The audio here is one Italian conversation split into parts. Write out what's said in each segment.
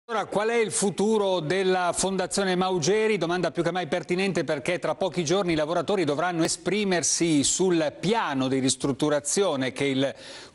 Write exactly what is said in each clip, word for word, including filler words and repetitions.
Allora, qual è il futuro della Fondazione Maugeri? Domanda più che mai pertinente, perché tra pochi giorni i lavoratori dovranno esprimersi sul piano di ristrutturazione che il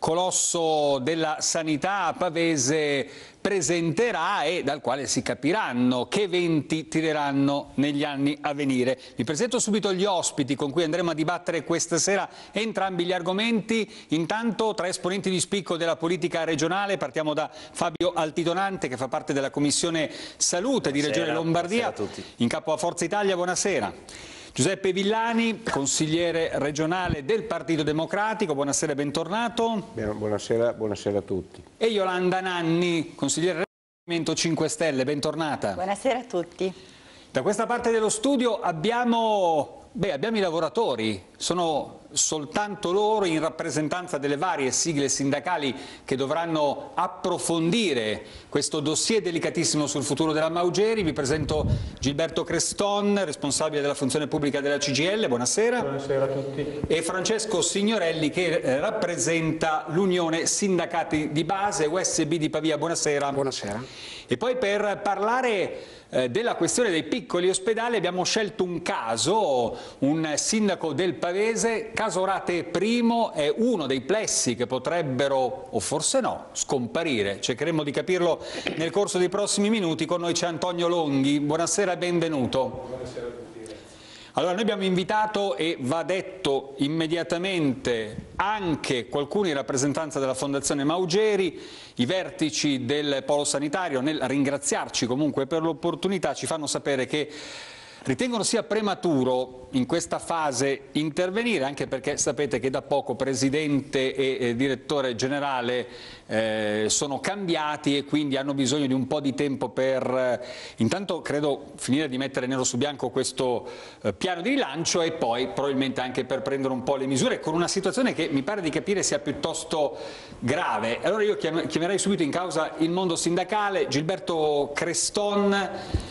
colosso della sanità pavese presenterà e dal quale si capiranno che venti tireranno negli anni a venire. Vi presento subito gli ospiti con cui andremo a dibattere questa sera entrambi gli argomenti. Intanto tre esponenti di spicco della politica regionale. Partiamo da Fabio Altitonante, che fa parte della Commissione Salute di Buonasera, Regione Lombardia, buonasera a tutti. in capo a Forza Italia. Buonasera. Giuseppe Villani, consigliere regionale del Partito Democratico, buonasera e bentornato. Buonasera, buonasera a tutti. E Yolanda Nanni, consigliere regionale del Movimento cinque Stelle, bentornata. Buonasera a tutti. Da questa parte dello studio abbiamo, beh, abbiamo i lavoratori, sono soltanto loro in rappresentanza delle varie sigle sindacali che dovranno approfondire questo dossier delicatissimo sul futuro della Maugeri. Vi presento Gilberto Creston, responsabile della funzione pubblica della C G I L, buonasera. Buonasera a tutti. E Francesco Signorelli, che eh, rappresenta l'Unione Sindacati di Base U S B di Pavia, buonasera. Buonasera. E poi per parlare eh, della questione dei piccoli ospedali abbiamo scelto un caso, un sindaco del Pavese. Casorate Primo è uno dei plessi che potrebbero, o forse no, scomparire. Cercheremo di capirlo nel corso dei prossimi minuti. Con noi c'è Antonio Longhi. Buonasera e benvenuto. Buonasera a tutti. Allora, noi abbiamo invitato, e va detto immediatamente, anche qualcuno in rappresentanza della Fondazione Maugeri. I vertici del Polo Sanitario, nel ringraziarci comunque per l'opportunità, ci fanno sapere che ritengono sia prematuro in questa fase intervenire, anche perché sapete che da poco presidente e eh, direttore generale eh, sono cambiati e quindi hanno bisogno di un po' di tempo per eh, intanto credo finire di mettere nero su bianco questo eh, piano di rilancio e poi probabilmente anche per prendere un po' le misure con una situazione che mi pare di capire sia piuttosto grave. Allora io chiam- chiamerei subito in causa il mondo sindacale. Gilberto Creston.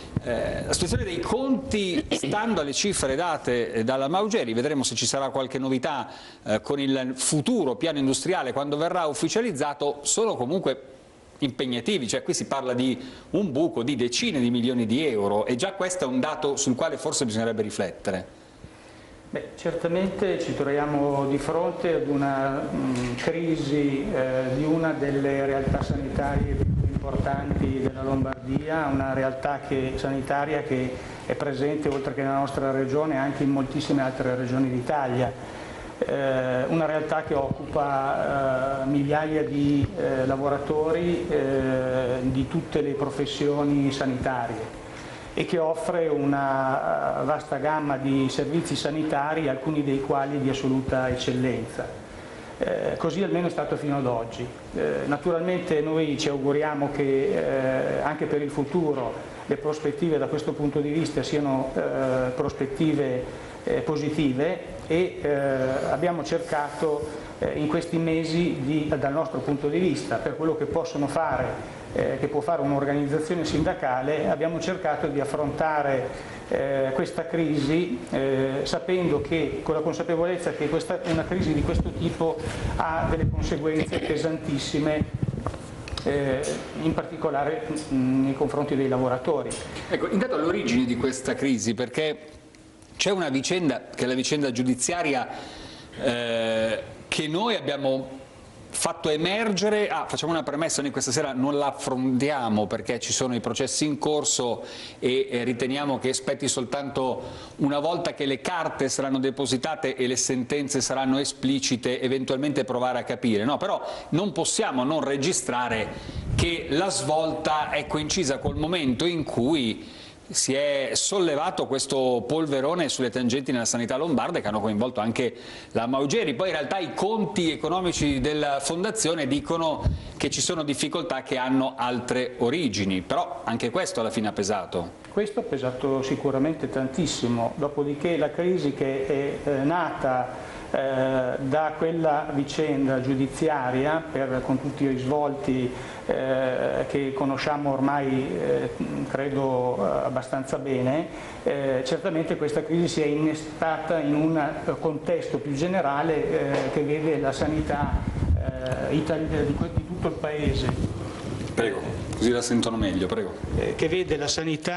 Eh, la situazione dei conti, stando alle cifre date dalla Maugeri, vedremo se ci sarà qualche novità eh, con il futuro piano industriale quando verrà ufficializzato, sono comunque impegnativi, cioè qui si parla di un buco di decine di milioni di euro e già questo è un dato sul quale forse bisognerebbe riflettere. Beh, certamente ci troviamo di fronte ad una mh, crisi eh, di una delle realtà sanitarie più importanti della Lombardia, una realtà che, sanitaria che è presente oltre che nella nostra regione anche in moltissime altre regioni d'Italia, eh, una realtà che occupa eh, migliaia di eh, lavoratori eh, di tutte le professioni sanitarie e che offre una vasta gamma di servizi sanitari, alcuni dei quali di assoluta eccellenza. Eh, così almeno è stato fino ad oggi. Eh, naturalmente noi ci auguriamo che eh, anche per il futuro le prospettive da questo punto di vista siano eh, prospettive eh, positive e eh, abbiamo cercato eh, in questi mesi di, dal nostro punto di vista, per quello che possono fare, eh, che può fare un'organizzazione sindacale, abbiamo cercato di affrontare Eh, questa crisi eh, sapendo che, con la consapevolezza che questa, una crisi di questo tipo ha delle conseguenze pesantissime, eh, in particolare mh, nei confronti dei lavoratori. Ecco, intanto all'origine di questa crisi, perché c'è una vicenda che è la vicenda giudiziaria eh, che noi abbiamo fatto emergere. Ah, facciamo una premessa, noi questa sera non la affrontiamo perché ci sono i processi in corso e eh, riteniamo che aspetti soltanto una volta che le carte saranno depositate e le sentenze saranno esplicite, eventualmente provare a capire. No, però non possiamo non registrare che la svolta è coincisa col momento in cui si è sollevato questo polverone sulle tangenti nella sanità lombarda che hanno coinvolto anche la Maugeri. Poi in realtà i conti economici della Fondazione dicono che ci sono difficoltà che hanno altre origini, però anche questo alla fine ha pesato. Questo ha pesato sicuramente tantissimo, dopodiché la crisi che è eh, nata Eh, da quella vicenda giudiziaria, per, con tutti i risvolti eh, che conosciamo ormai eh, credo eh, abbastanza bene, eh, certamente questa crisi si è innestata in un contesto più generale eh, che vede la sanità eh, italiana di, di tutto il Paese. Prego. così la sentono meglio, prego. Eh, che vede la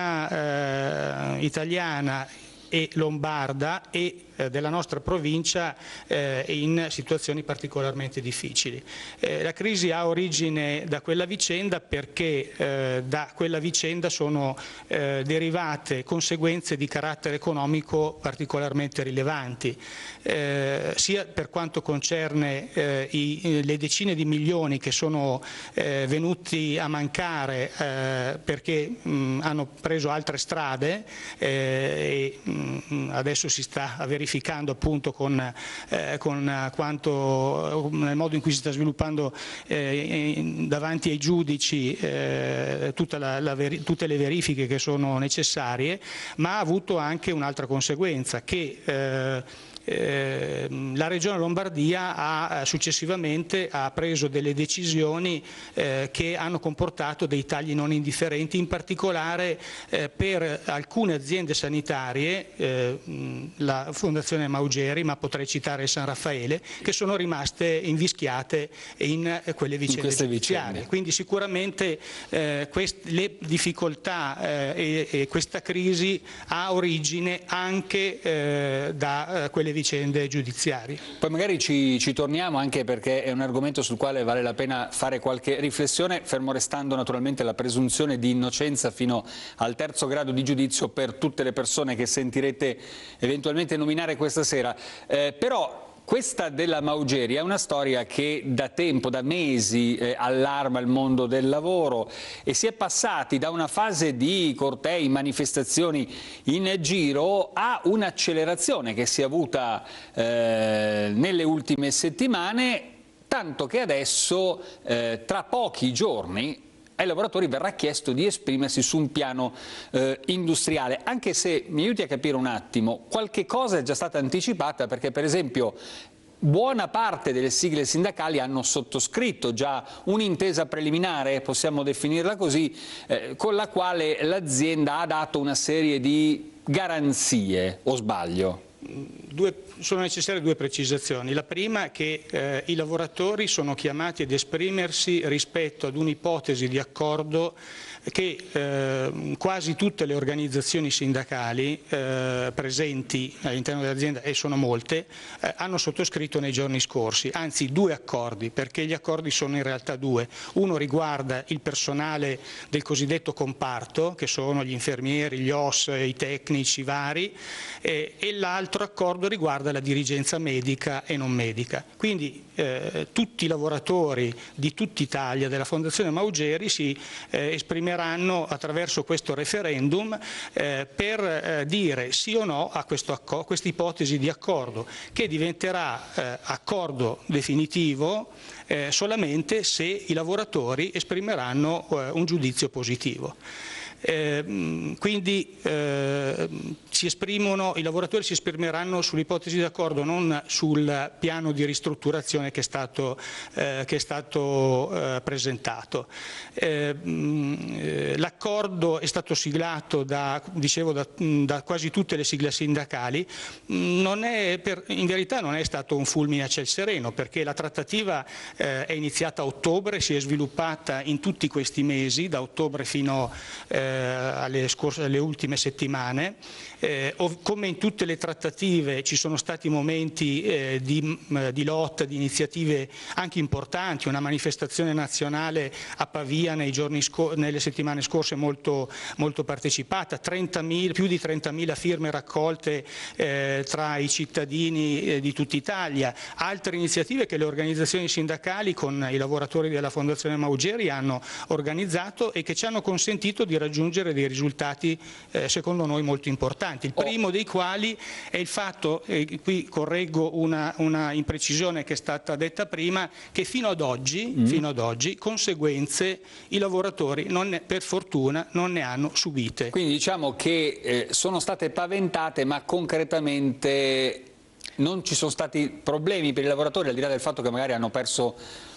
sanità eh, italiana e lombarda e eh, della nostra provincia eh, in situazioni particolarmente difficili. Eh, la crisi ha origine da quella vicenda perché eh, da quella vicenda sono eh, derivate conseguenze di carattere economico particolarmente rilevanti, eh, sia per quanto concerne eh, i, le decine di milioni che sono eh, venuti a mancare eh, perché mh, hanno preso altre strade eh, e mh, adesso si sta verificando appunto con, eh, con quanto, nel modo in cui si sta sviluppando eh, davanti ai giudici eh, tutta la, la veri, tutte le verifiche che sono necessarie, ma ha avuto anche un'altra conseguenza che eh, Eh, la Regione Lombardia ha successivamente ha preso delle decisioni eh, che hanno comportato dei tagli non indifferenti, in particolare eh, per alcune aziende sanitarie, eh, la Fondazione Maugeri, ma potrei citare il San Raffaele, che sono rimaste invischiate in quelle vicende in giudiziarie. vicende. Quindi sicuramente eh, quest, le difficoltà eh, e, e questa crisi ha origine anche eh, da eh, quelle vicende giudiziarie. Poi magari ci, ci torniamo, anche perché è un argomento sul quale vale la pena fare qualche riflessione, fermo restando naturalmente la presunzione di innocenza fino al terzo grado di giudizio per tutte le persone che sentirete eventualmente nominare questa sera. Eh, però questa della Maugeri è una storia che da tempo, da mesi, eh, allarma il mondo del lavoro e si è passati da una fase di cortei, manifestazioni in giro a un'accelerazione che si è avuta eh, nelle ultime settimane, tanto che adesso, eh, tra pochi giorni, ai lavoratori verrà chiesto di esprimersi su un piano eh, industriale, anche se, mi aiuti a capire un attimo, qualche cosa è già stata anticipata, perché per esempio buona parte delle sigle sindacali hanno sottoscritto già un'intesa preliminare, possiamo definirla così, eh, con la quale l'azienda ha dato una serie di garanzie, o sbaglio? Due, sono necessarie due precisazioni. La prima è che eh, i lavoratori sono chiamati ad esprimersi rispetto ad un'ipotesi di accordo che eh, quasi tutte le organizzazioni sindacali eh, presenti all'interno dell'azienda, e sono molte, eh, hanno sottoscritto nei giorni scorsi, anzi due accordi, perché gli accordi sono in realtà due. Uno riguarda il personale del cosiddetto comparto, che sono gli infermieri, gli O S, i tecnici vari, eh, e l'altro accordo riguarda la dirigenza medica e non medica. Quindi eh, tutti i lavoratori di tutta Italia della Fondazione Maugeri si eh, esprimeranno attraverso questo referendum eh, per eh, dire sì o no a questa ipotesi di accordo, che diventerà eh, accordo definitivo eh, solamente se i lavoratori esprimeranno eh, un giudizio positivo. Eh, quindi eh, si esprimono, i lavoratori si esprimeranno sull'ipotesi d'accordo, non sul piano di ristrutturazione che è stato, eh, che è stato eh, presentato. Eh, l'accordo è stato siglato da, dicevo, da, da quasi tutte le sigle sindacali. Non è per, in verità non è stato un fulmine a ciel sereno, perché la trattativa eh, è iniziata a ottobre, si è sviluppata in tutti questi mesi, da ottobre fino eh, Alle, scorse, alle ultime settimane. Eh, come in tutte le trattative ci sono stati momenti eh, di, di lotta, di iniziative anche importanti, una manifestazione nazionale a Pavia nei giorni nelle settimane scorse molto, molto partecipata, trentamila, più di trentamila firme raccolte eh, tra i cittadini eh, di tutta Italia, altre iniziative che le organizzazioni sindacali con i lavoratori della Fondazione Maugeri hanno organizzato e che ci hanno consentito di raggiungere dei risultati eh, secondo noi molto importanti. Il primo dei quali è il fatto, e qui correggo una, una imprecisione che è stata detta prima, che fino ad oggi, mm. fino ad oggi conseguenze i lavoratori non ne, per fortuna non ne hanno subite. Quindi diciamo che eh, sono state paventate, ma concretamente non ci sono stati problemi per i lavoratori, al di là del fatto che magari hanno perso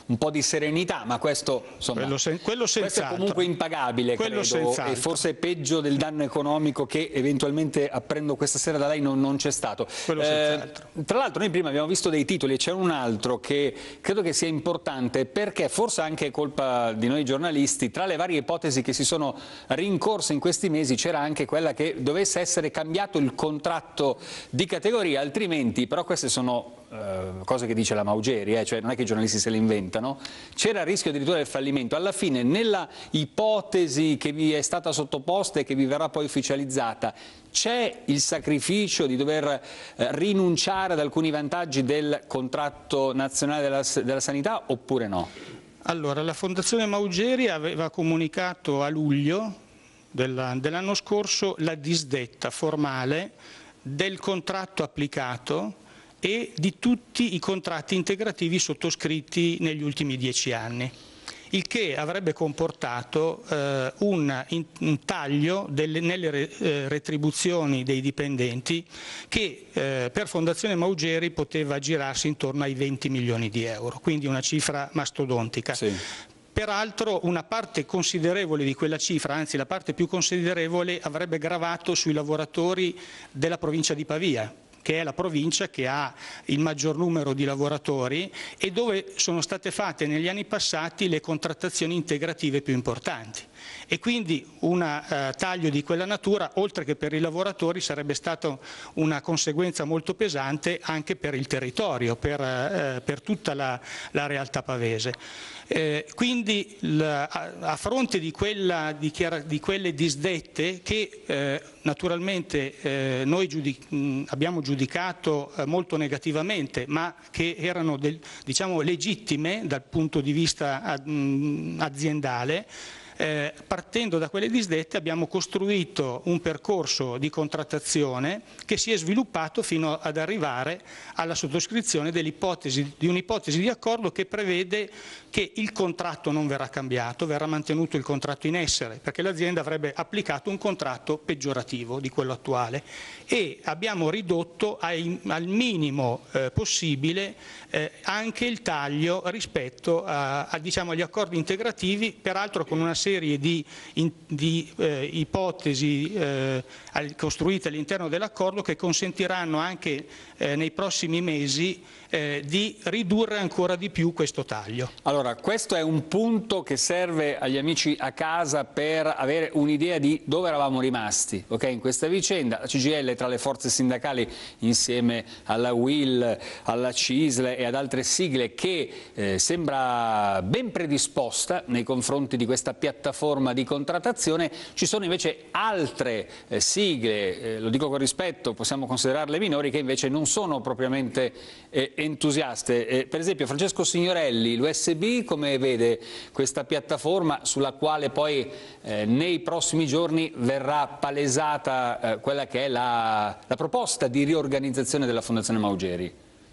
un po' di serenità, ma questo, insomma, quello, sen quello, questo è comunque impagabile, quello credo, e forse è peggio del danno economico che eventualmente, apprendo questa sera da lei, non, non c'è stato. Eh, tra l'altro noi prima abbiamo visto dei titoli e c'è un altro che credo che sia importante, perché forse anche è colpa di noi giornalisti, tra le varie ipotesi che si sono rincorse in questi mesi c'era anche quella che dovesse essere cambiato il contratto di categoria, altrimenti, però queste sono Uh, cose che dice la Maugeri, eh, cioè non è che i giornalisti se le inventano, c'era il rischio addirittura del fallimento. Alla fine, nella ipotesi che vi è stata sottoposta e che vi verrà poi ufficializzata, c'è il sacrificio di dover uh, rinunciare ad alcuni vantaggi del contratto nazionale della, della sanità oppure no? Allora, la Fondazione Maugeri aveva comunicato a luglio dell'anno scorso la disdetta formale del contratto applicato e di tutti i contratti integrativi sottoscritti negli ultimi dieci anni, il che avrebbe comportato eh, un, in, un taglio delle, nelle re, eh, retribuzioni dei dipendenti che eh, per Fondazione Maugeri poteva girarsi intorno ai venti milioni di euro, quindi una cifra mastodontica. Sì. Peraltro una parte considerevole di quella cifra, anzi la parte più considerevole, avrebbe gravato sui lavoratori della provincia di Pavia, che è la provincia che ha il maggior numero di lavoratori e dove sono state fatte negli anni passati le contrattazioni integrative più importanti. E quindi un uh, taglio di quella natura, oltre che per i lavoratori, sarebbe stata una conseguenza molto pesante anche per il territorio, per, uh, per tutta la, la realtà pavese. Eh, quindi la, a, a fronte di, quella, di, di quelle disdette che eh, naturalmente eh, noi giudic mh, abbiamo giudicato eh, molto negativamente, ma che erano del, diciamo, legittime dal punto di vista ad, mh, aziendale, Eh, partendo da quelle disdette abbiamo costruito un percorso di contrattazione che si è sviluppato fino ad arrivare alla sottoscrizione dell'ipotesi, di un'ipotesi di accordo che prevede che il contratto non verrà cambiato, verrà mantenuto il contratto in essere, perché l'azienda avrebbe applicato un contratto peggiorativo di quello attuale, e abbiamo ridotto ai, al minimo eh, possibile eh, anche il taglio rispetto a, a, diciamo, agli accordi integrativi, peraltro con una serie di, in, di eh, ipotesi eh, costruite all'interno dell'accordo che consentiranno anche eh, nei prossimi mesi eh, di ridurre ancora di più questo taglio. Allora, questo è un punto che serve agli amici a casa per avere un'idea di dove eravamo rimasti, okay? In questa vicenda. La C G I L tra le forze sindacali insieme alla U I L, alla C I S L e ad altre sigle che eh, sembra ben predisposta nei confronti di questa piattaforma di contrattazione. Ci sono invece altre eh, sigle, eh, lo dico con rispetto, possiamo considerarle minori, che invece non sono propriamente eh, entusiaste. Eh, per esempio Francesco Signorelli, l'U S B come vede questa piattaforma sulla quale poi eh, nei prossimi giorni verrà palesata eh, quella che è la, la proposta di riorganizzazione della Fondazione Maugeri?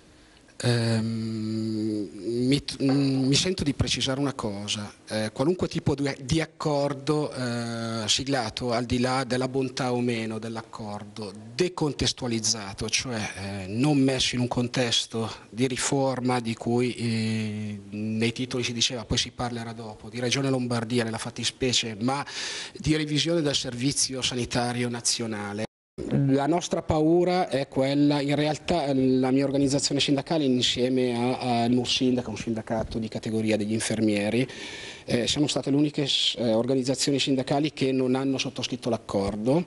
Um, mi, mi sento di precisare una cosa, eh, qualunque tipo di, di accordo eh, siglato, al di là della bontà o meno dell'accordo, decontestualizzato, cioè eh, non messo in un contesto di riforma di cui eh, nei titoli si diceva poi si parlerà dopo, di Regione Lombardia nella fattispecie, ma di revisione del servizio sanitario nazionale. La nostra paura è quella, in realtà la mia organizzazione sindacale insieme al Nursindac, un sindacato di categoria degli infermieri, eh, siamo state le uniche eh, organizzazioni sindacali che non hanno sottoscritto l'accordo.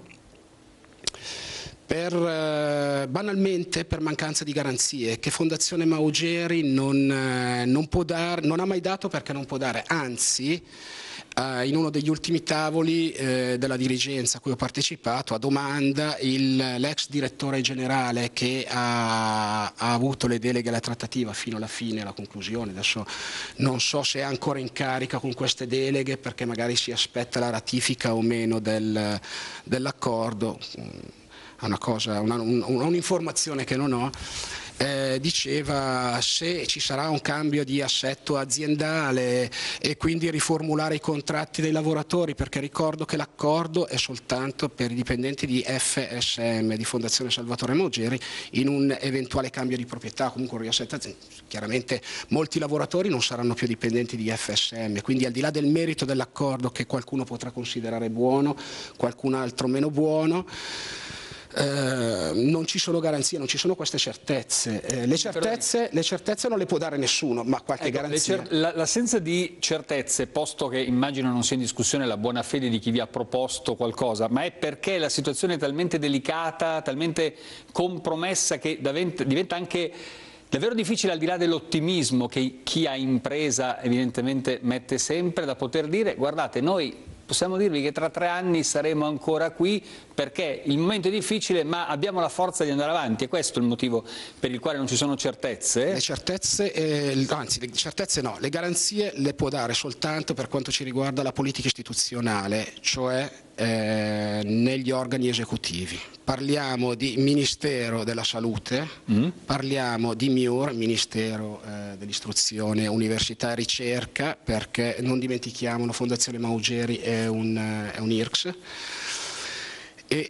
Per, eh, banalmente per mancanza di garanzie che Fondazione Maugeri non, eh, non, può dar, non ha mai dato, perché non può dare, anzi eh, in uno degli ultimi tavoli eh, della dirigenza a cui ho partecipato, a domanda l'ex direttore generale che ha, ha avuto le deleghe alla trattativa fino alla fine, alla conclusione, adesso non so se è ancora in carica con queste deleghe perché magari si aspetta la ratifica o meno del, dell'accordo. una cosa, una, un, un'informazione che non ho. Eh, diceva se ci sarà un cambio di assetto aziendale e quindi riformulare i contratti dei lavoratori, perché ricordo che l'accordo è soltanto per i dipendenti di F S M, di Fondazione Salvatore Maugeri, in un eventuale cambio di proprietà, comunque un riassetto aziendale. Chiaramente molti lavoratori non saranno più dipendenti di F S M, quindi al di là del merito dell'accordo, che qualcuno potrà considerare buono, qualcun altro meno buono, Eh, non ci sono garanzie, non ci sono queste certezze. Eh, le, certezze le certezze non le può dare nessuno, ma qualche ecco, garanzia. L'assenza di certezze, posto che immagino non sia in discussione la buona fede di chi vi ha proposto qualcosa, ma è perché la situazione è talmente delicata, talmente compromessa, che diventa anche davvero difficile, al di là dell'ottimismo che chi ha impresa evidentemente mette sempre, da poter dire: guardate, noi possiamo dirvi che tra tre anni saremo ancora qui, perché il momento è difficile ma abbiamo la forza di andare avanti. E questo è il motivo per il quale non ci sono certezze? Le certezze, eh, anzi le certezze no, le garanzie le può dare soltanto per quanto ci riguarda la politica istituzionale, cioè eh, negli organi esecutivi. Parliamo di Ministero della Salute, mm. parliamo di M I U R, Ministero eh, dell'Istruzione, Università e Ricerca, perché non dimentichiamo la Fondazione Maugeri è un, è un I R C S. E,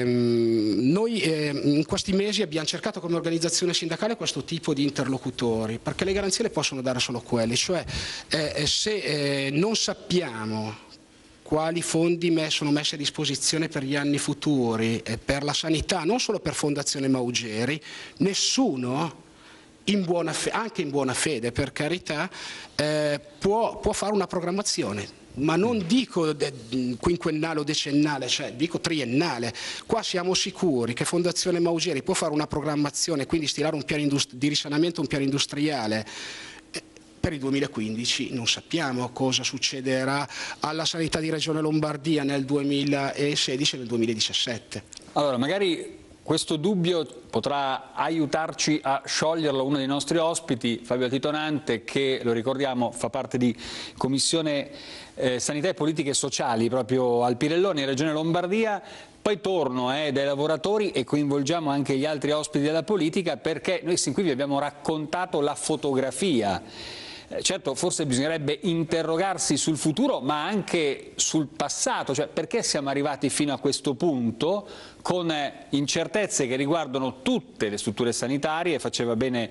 ehm, noi eh, in questi mesi abbiamo cercato come organizzazione sindacale questo tipo di interlocutori, perché le garanzie le possono dare solo quelli, cioè eh, se eh, non sappiamo quali fondi sono messi a disposizione per gli anni futuri eh, per la sanità, non solo per Fondazione Maugeri, nessuno, in buona fe- anche in buona fede per carità, eh, può, può fare una programmazione. Ma non dico quinquennale o decennale, cioè dico triennale. Qua siamo sicuri che Fondazione Maugeri può fare una programmazione, quindi stilare un piano di risanamento, un piano industriale. Per il duemilaquindici non sappiamo cosa succederà alla sanità di Regione Lombardia nel duemilasedici e nel duemiladiciassette. Allora, magari questo dubbio potrà aiutarci a scioglierlo uno dei nostri ospiti, Fabio Titonante, che, lo ricordiamo, fa parte di Commissione eh, Sanità e Politiche Sociali proprio al Pirelloni, Regione Lombardia. Poi torno eh, dai lavoratori e coinvolgiamo anche gli altri ospiti della politica, perché noi sin qui vi abbiamo raccontato la fotografia. Certo, forse bisognerebbe interrogarsi sul futuro, ma anche sul passato, cioè perché siamo arrivati fino a questo punto con incertezze che riguardano tutte le strutture sanitarie. Faceva bene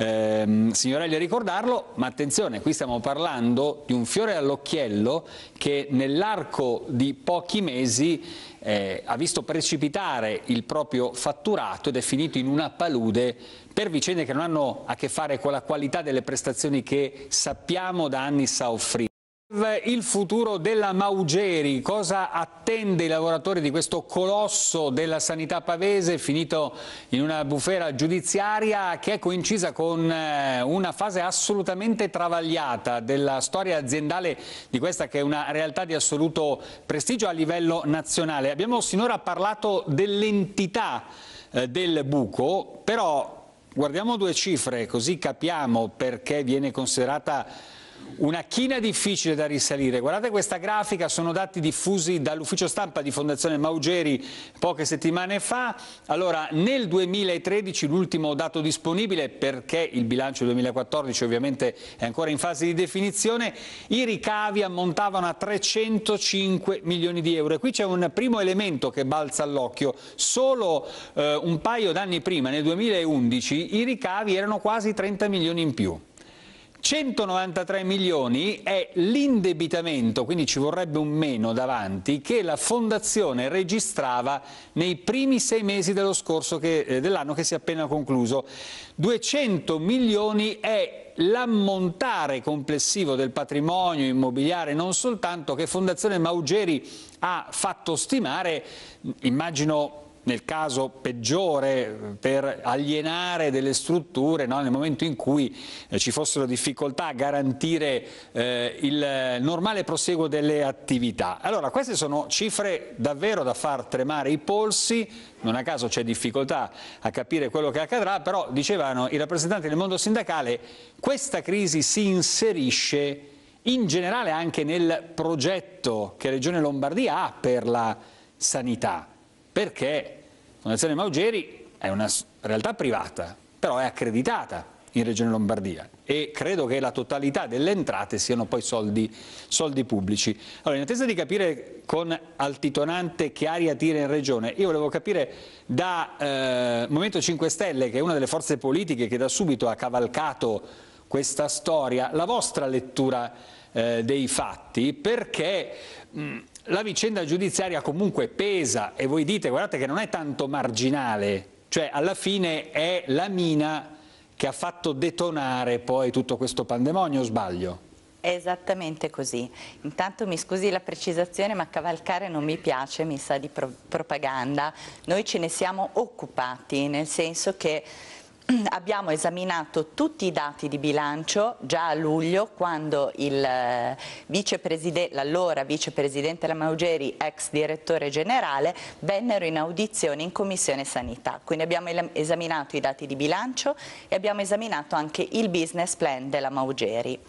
ehm, Signorelli a ricordarlo, ma attenzione, qui stiamo parlando di un fiore all'occhiello che nell'arco di pochi mesi eh, ha visto precipitare il proprio fatturato ed è finito in una palude per vicende che non hanno a che fare con la qualità delle prestazioni che sappiamo da anni sa offrire. Il futuro della Maugeri, cosa attende i lavoratori di questo colosso della sanità pavese, finito in una bufera giudiziaria che è coincisa con una fase assolutamente travagliata della storia aziendale di questa che è una realtà di assoluto prestigio a livello nazionale. Abbiamo sinora parlato dell'entità eh, del buco, però guardiamo due cifre così capiamo perché viene considerata una china difficile da risalire. Guardate questa grafica, sono dati diffusi dall'ufficio stampa di Fondazione Maugeri poche settimane fa. Allora, nel duemilatredici, l'ultimo dato disponibile, perché il bilancio del duemilaquattordici ovviamente è ancora in fase di definizione, i ricavi ammontavano a trecentocinque milioni di euro. E qui c'è un primo elemento che balza all'occhio. Solo eh, un paio d'anni prima, nel duemilaundici, i ricavi erano quasi trenta milioni in più. centonovantatré milioni è l'indebitamento, quindi ci vorrebbe un meno davanti, che la Fondazione registrava nei primi sei mesi dello scorso che, eh, dell'anno che si è appena concluso. duecento milioni è l'ammontare complessivo del patrimonio immobiliare, non soltanto, che Fondazione Maugeri ha fatto stimare, immagino nel caso peggiore, per alienare delle strutture, no? Nel momento in cui eh, ci fossero difficoltà a garantire eh, il normale prosieguo delle attività. Allora, queste sono cifre davvero da far tremare i polsi. Non a caso c'è difficoltà a capire quello che accadrà, però dicevano i rappresentanti del mondo sindacale, questa crisi si inserisce in generale anche nel progetto che Regione Lombardia ha per la sanità, perché Fondazione Maugeri è una realtà privata, però è accreditata in Regione Lombardia e credo che la totalità delle entrate siano poi soldi, soldi pubblici. Allora, in attesa di capire con altitonante che aria tira in Regione, io volevo capire da eh, Movimento cinque Stelle, che è una delle forze politiche che da subito ha cavalcato questa storia, la vostra lettura eh, dei fatti, perché mh, la vicenda giudiziaria comunque pesa e voi dite, guardate che non è tanto marginale, cioè alla fine è la mina che ha fatto detonare poi tutto questo pandemonio, o sbaglio? È esattamente così. Intanto mi scusi la precisazione, ma cavalcare non mi piace, mi sa di pro propaganda. Noi ce ne siamo occupati, nel senso che abbiamo esaminato tutti i dati di bilancio già a luglio, quando il eh, vicepresidente, l'allora vicepresidente Maugeri, ex direttore generale, vennero in audizione in Commissione Sanità. Quindi abbiamo esaminato i dati di bilancio e abbiamo esaminato anche il business plan della Maugeri.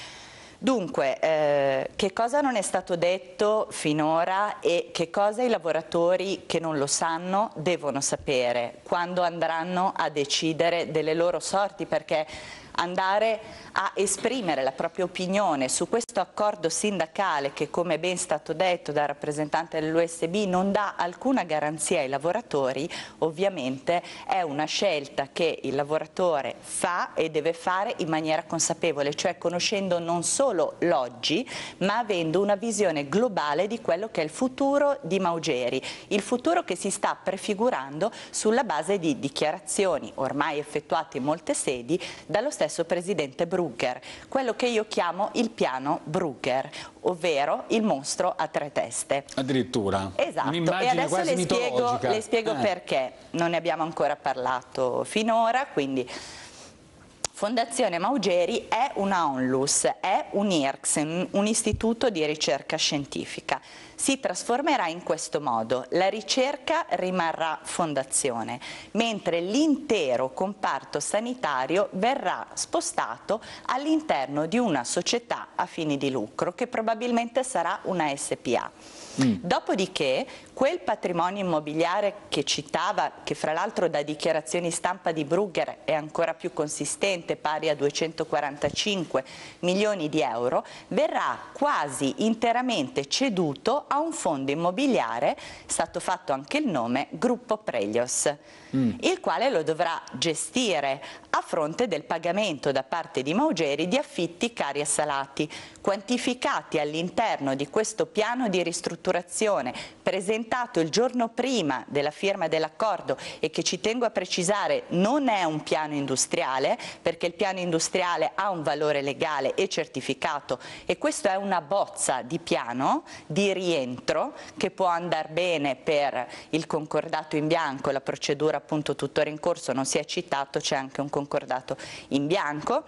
Dunque, eh, che cosa non è stato detto finora e che cosa i lavoratori che non lo sanno devono sapere quando andranno a decidere delle loro sorti, perché andare a esprimere la propria opinione su questo accordo sindacale che, come è ben stato detto dal rappresentante dell'U S B, non dà alcuna garanzia ai lavoratori, ovviamente è una scelta che il lavoratore fa e deve fare in maniera consapevole, cioè conoscendo non solo l'oggi, ma avendo una visione globale di quello che è il futuro di Maugeri, il futuro che si sta prefigurando sulla base di dichiarazioni ormai effettuate in molte sedi dallo stesso presidente Brugger, quello che io chiamo il piano Brugger, ovvero il mostro a tre teste. Addirittura. Esatto, e adesso le spiego, le spiego eh. perché. Non ne abbiamo ancora parlato finora, quindi Fondazione Maugeri è una ONLUS, è un I R C S, un istituto di ricerca scientifica. Si trasformerà in questo modo: la ricerca rimarrà fondazione, mentre l'intero comparto sanitario verrà spostato all'interno di una società a fini di lucro che probabilmente sarà una S P A. Mm. Dopodiché quel patrimonio immobiliare che citava, che fra l'altro da dichiarazioni stampa di Brugger è ancora più consistente, pari a duecentoquarantacinque milioni di euro, verrà quasi interamente ceduto a un fondo immobiliare, stato fatto anche il nome Gruppo Prelios, mm. il quale lo dovrà gestire a fronte del pagamento da parte di Maugeri di affitti cari e salati, quantificati all'interno di questo piano di ristrutturazione presentato il giorno prima della firma dell'accordo e che, ci tengo a precisare, non è un piano industriale, perché il piano industriale ha un valore legale e certificato, e questo è una bozza di piano di rientro che può andare bene per il concordato in bianco. La procedura appunto tuttora in corso, non si è citato, c'è anche un concordato in bianco.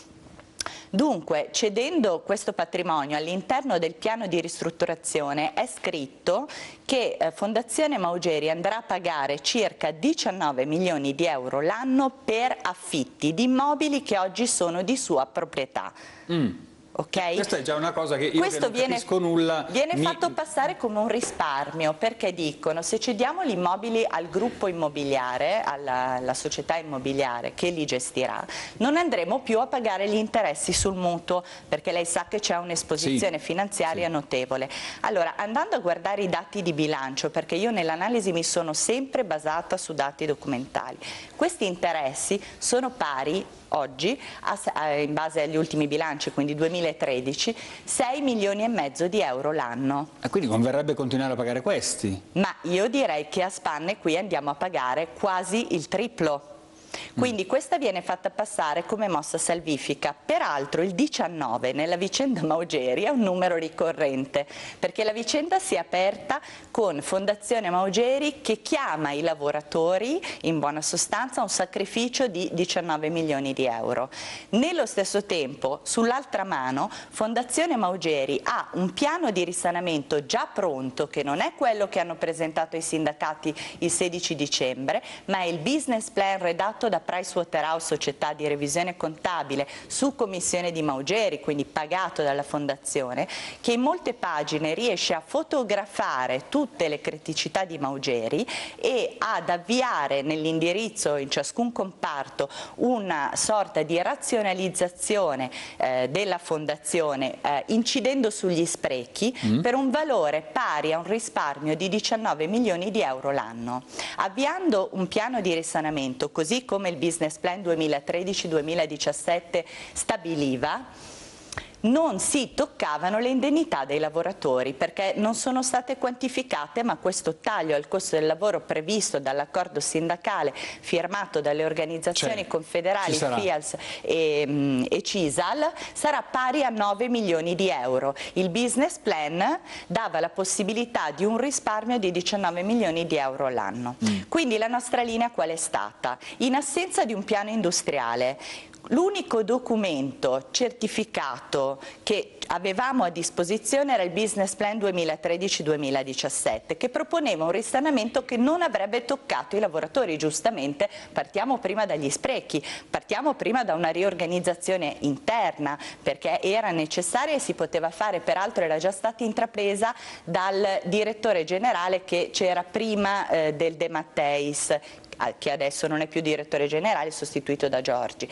Dunque, cedendo questo patrimonio all'interno del piano di ristrutturazione, è scritto che eh, Fondazione Maugeri andrà a pagare circa diciannove milioni di euro l'anno per affitti di immobili che oggi sono di sua proprietà. Mm. Okay? Questa è già una cosa che io Questo che non viene, capisco nulla. Viene mi... fatto passare come un risparmio, perché dicono: se cediamo gli immobili al gruppo immobiliare, alla, alla società immobiliare che li gestirà, non andremo più a pagare gli interessi sul mutuo, perché lei sa che c'è un'esposizione sì, finanziaria sì. notevole. Allora, andando a guardare i dati di bilancio, perché io nell'analisi mi sono sempre basata su dati documentali, questi interessi sono pari oggi, in base agli ultimi bilanci, quindi duemilatredici, sei milioni e mezzo di euro l'anno. E quindi converrebbe continuare a pagare questi? Ma io direi che a spanne qui andiamo a pagare quasi il triplo. Quindi questa viene fatta passare come mossa salvifica. Peraltro il diciannove nella vicenda Maugeri è un numero ricorrente, perché la vicenda si è aperta con Fondazione Maugeri che chiama i lavoratori, in buona sostanza, a un sacrificio di diciannove milioni di euro. Nello stesso tempo, sull'altra mano, Fondazione Maugeri ha un piano di risanamento già pronto, che non è quello che hanno presentato i sindacati il sedici dicembre, ma è il business plan redatto da Pricewaterhouse, società di revisione contabile, su commissione di Maugeri, quindi pagato dalla fondazione, che in molte pagine riesce a fotografare tutte le criticità di Maugeri e ad avviare nell'indirizzo in ciascun comparto una sorta di razionalizzazione eh, della fondazione eh, incidendo sugli sprechi mm. per un valore pari a un risparmio di diciannove milioni di euro l'anno. Avviando un piano di risanamento, così come il business plan duemilatredici duemiladiciassette stabiliva, non si toccavano le indennità dei lavoratori perché non sono state quantificate, ma questo taglio al costo del lavoro previsto dall'accordo sindacale firmato dalle organizzazioni confederali FIALS e, e CISAL sarà pari a nove milioni di euro. Il business plan dava la possibilità di un risparmio di diciannove milioni di euro all'anno. Mm. Quindi la nostra linea qual è stata? In assenza di un piano industriale, l'unico documento certificato che avevamo a disposizione era il business plan duemilatredici duemiladiciassette, che proponeva un risanamento che non avrebbe toccato i lavoratori. Giustamente partiamo prima dagli sprechi, partiamo prima da una riorganizzazione interna, perché era necessaria e si poteva fare, peraltro era già stata intrapresa dal direttore generale che c'era prima eh, del De Matteis, che adesso non è più direttore generale, sostituito da Giorgi,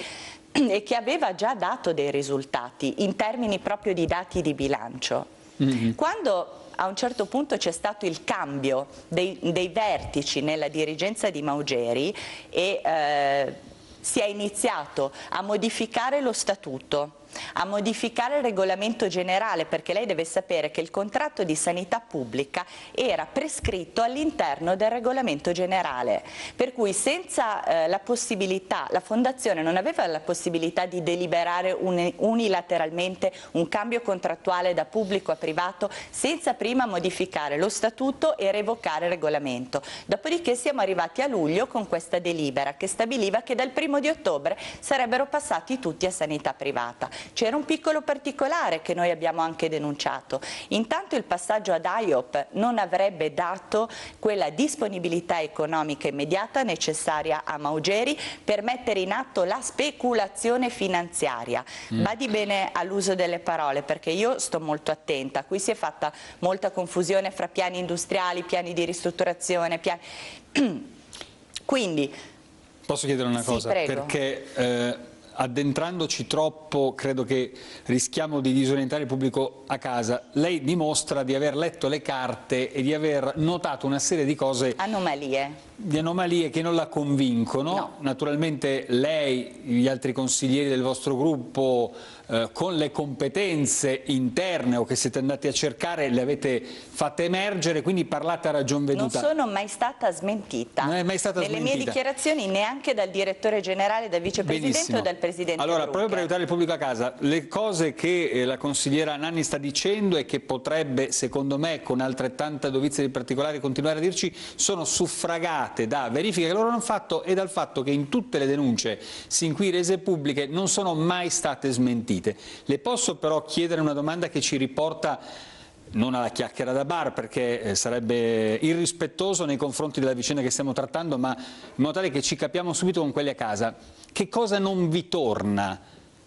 e che aveva già dato dei risultati in termini proprio di dati di bilancio. Mm-hmm. Quando a un certo punto c'è stato il cambio dei, dei vertici nella dirigenza di Maugeri e eh, si è iniziato a modificare lo statuto, a modificare il regolamento generale, perché lei deve sapere che il contratto di sanità pubblica era prescritto all'interno del regolamento generale, per cui senza eh, la possibilità, la fondazione non aveva la possibilità di deliberare un, unilateralmente un cambio contrattuale da pubblico a privato senza prima modificare lo statuto e revocare il regolamento. Dopodiché siamo arrivati a luglio con questa delibera che stabiliva che dal primo di ottobre sarebbero passati tutti a sanità privata. C'era un piccolo particolare che noi abbiamo anche denunciato. Intanto il passaggio ad I O P non avrebbe dato quella disponibilità economica immediata necessaria a Maugeri per mettere in atto la speculazione finanziaria. Mm. Badi bene all'uso delle parole, perché io sto molto attenta. Qui si è fatta molta confusione fra piani industriali, piani di ristrutturazione, piani... Quindi... Posso chiedere una sì, cosa? Prego. Perché... Eh... addentrandoci troppo credo che rischiamo di disorientare il pubblico a casa. Lei dimostra di aver letto le carte e di aver notato una serie di cose, anomalie, di anomalie che non la convincono. No. Naturalmente lei, gli altri consiglieri del vostro gruppo, eh, con le competenze interne o che siete andati a cercare, le avete fatte emergere, quindi parlate a ragion veduta. Non sono mai stata smentita. Non è mai stata Nelle smentita. mie dichiarazioni, neanche dal direttore generale, dal vicepresidente Benissimo. o dal presidente. Allora, Drucche. proprio per aiutare il pubblico a casa, le cose che eh, la consigliera Nanni sta dicendo e che potrebbe, secondo me, con altrettanta dovizia di particolari continuare a dirci, sono suffragate da verifiche che loro hanno fatto e dal fatto che in tutte le denunce sin qui rese pubbliche non sono mai state smentite. Le posso però chiedere una domanda che ci riporta non alla chiacchiera da bar, perché eh, sarebbe irrispettoso nei confronti della vicenda che stiamo trattando, ma in modo tale che ci capiamo subito con quelli a casa. Che cosa non vi torna?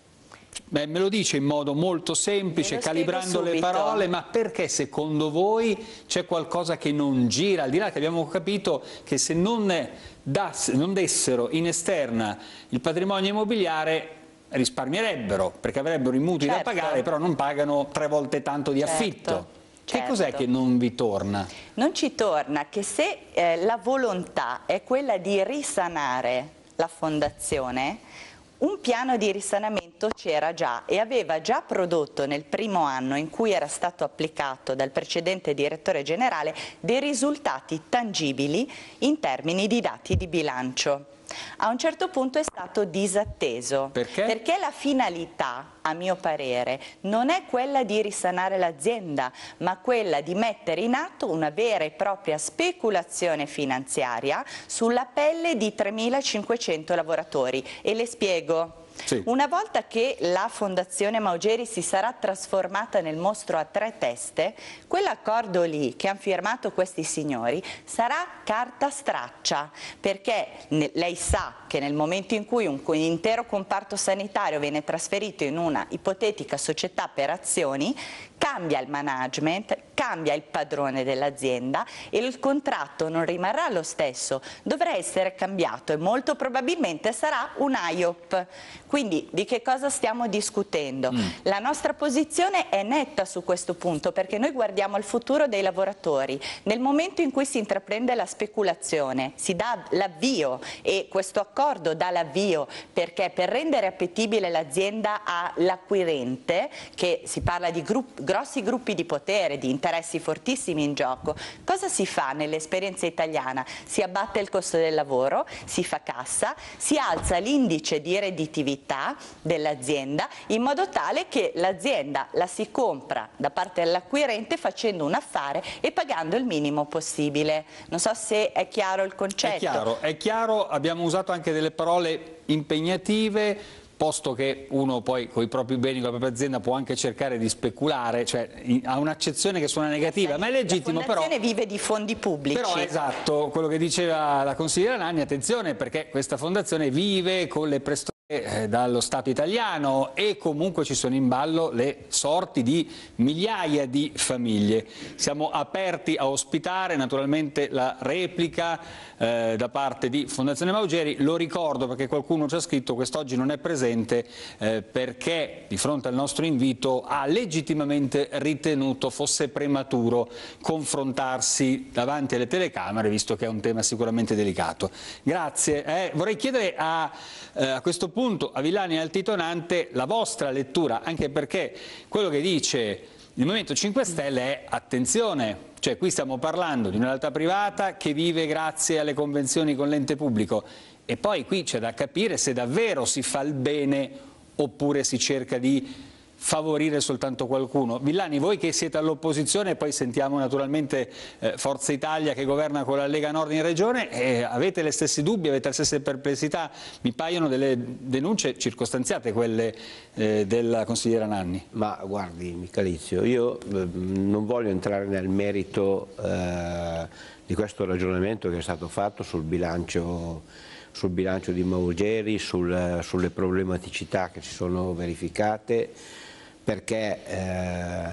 Beh, me lo dice in modo molto semplice, calibrando le parole, ma perché secondo voi c'è qualcosa che non gira? Al di là che abbiamo capito che se non, dasse, non dessero in esterna il patrimonio immobiliare risparmierebbero, perché avrebbero i mutui certo. da pagare, però non pagano tre volte tanto di certo. affitto. Che certo. cos'è che non vi torna? Non ci torna che se eh, la volontà è quella di risanare la fondazione, un piano di risanamento c'era già e aveva già prodotto nel primo anno in cui era stato applicato dal precedente direttore generale dei risultati tangibili in termini di dati di bilancio. A un certo punto è stato disatteso. Perché? Perché la finalità, a mio parere, non è quella di risanare l'azienda, ma quella di mettere in atto una vera e propria speculazione finanziaria sulla pelle di tremilacinquecento lavoratori. E le spiego. Sì. Una volta che la Fondazione Maugeri si sarà trasformata nel mostro a tre teste, quell'accordo lì che hanno firmato questi signori sarà carta straccia, perché lei sa che nel momento in cui un intero comparto sanitario viene trasferito in una ipotetica società per azioni, cambia il management, cambia il padrone dell'azienda e il contratto non rimarrà lo stesso, dovrà essere cambiato e molto probabilmente sarà un I O P. Quindi di che cosa stiamo discutendo? Mm. La nostra posizione è netta su questo punto, perché noi guardiamo al futuro dei lavoratori. Nel momento in cui si intraprende la speculazione, si dà l'avvio, e questo accordo dà l'avvio perché per rendere appetibile l'azienda all'acquirente, che si parla di gruppi, grossi gruppi di potere, di interessi fortissimi in gioco, cosa si fa nell'esperienza italiana? Si abbatte il costo del lavoro, si fa cassa, si alza l'indice di redditività dell'azienda in modo tale che l'azienda la si compra da parte dell'acquirente facendo un affare e pagando il minimo possibile. Non so se è chiaro il concetto. È chiaro, è chiaro, abbiamo usato anche delle parole impegnative, posto che uno poi con i propri beni, con la propria azienda può anche cercare di speculare, cioè ha un'accezione che suona negativa, ma è legittimo. La fondazione però vive di fondi pubblici. Però esatto, quello che diceva la consigliera Nanni, attenzione, perché questa fondazione vive con le prestazioni dallo Stato italiano e comunque ci sono in ballo le sorti di migliaia di famiglie. Siamo aperti a ospitare naturalmente la replica eh, da parte di Fondazione Maugeri. Lo ricordo perché qualcuno ci ha scritto, quest'oggi non è presente eh, perché di fronte al nostro invito ha legittimamente ritenuto fosse prematuro confrontarsi davanti alle telecamere, visto che è un tema sicuramente delicato. Grazie. Eh, vorrei chiedere a, eh, a questo punto a Villani e Altitonante la vostra lettura, anche perché quello che dice il Movimento cinque Stelle è attenzione, cioè qui stiamo parlando di una realtà privata che vive grazie alle convenzioni con l'ente pubblico e poi qui c'è da capire se davvero si fa il bene oppure si cerca di favorire soltanto qualcuno. Villani, voi che siete all'opposizione, poi sentiamo naturalmente eh, Forza Italia che governa con la Lega Nord in regione, eh, avete le stessi dubbi, avete le stesse perplessità? Mi paiono delle denunce circostanziate quelle eh, della consigliera Nanni. Ma guardi Michalizio, io eh, non voglio entrare nel merito eh, di questo ragionamento che è stato fatto sul bilancio, sul bilancio di Maugeri, sul, sulle problematicità che si sono verificate, perché eh,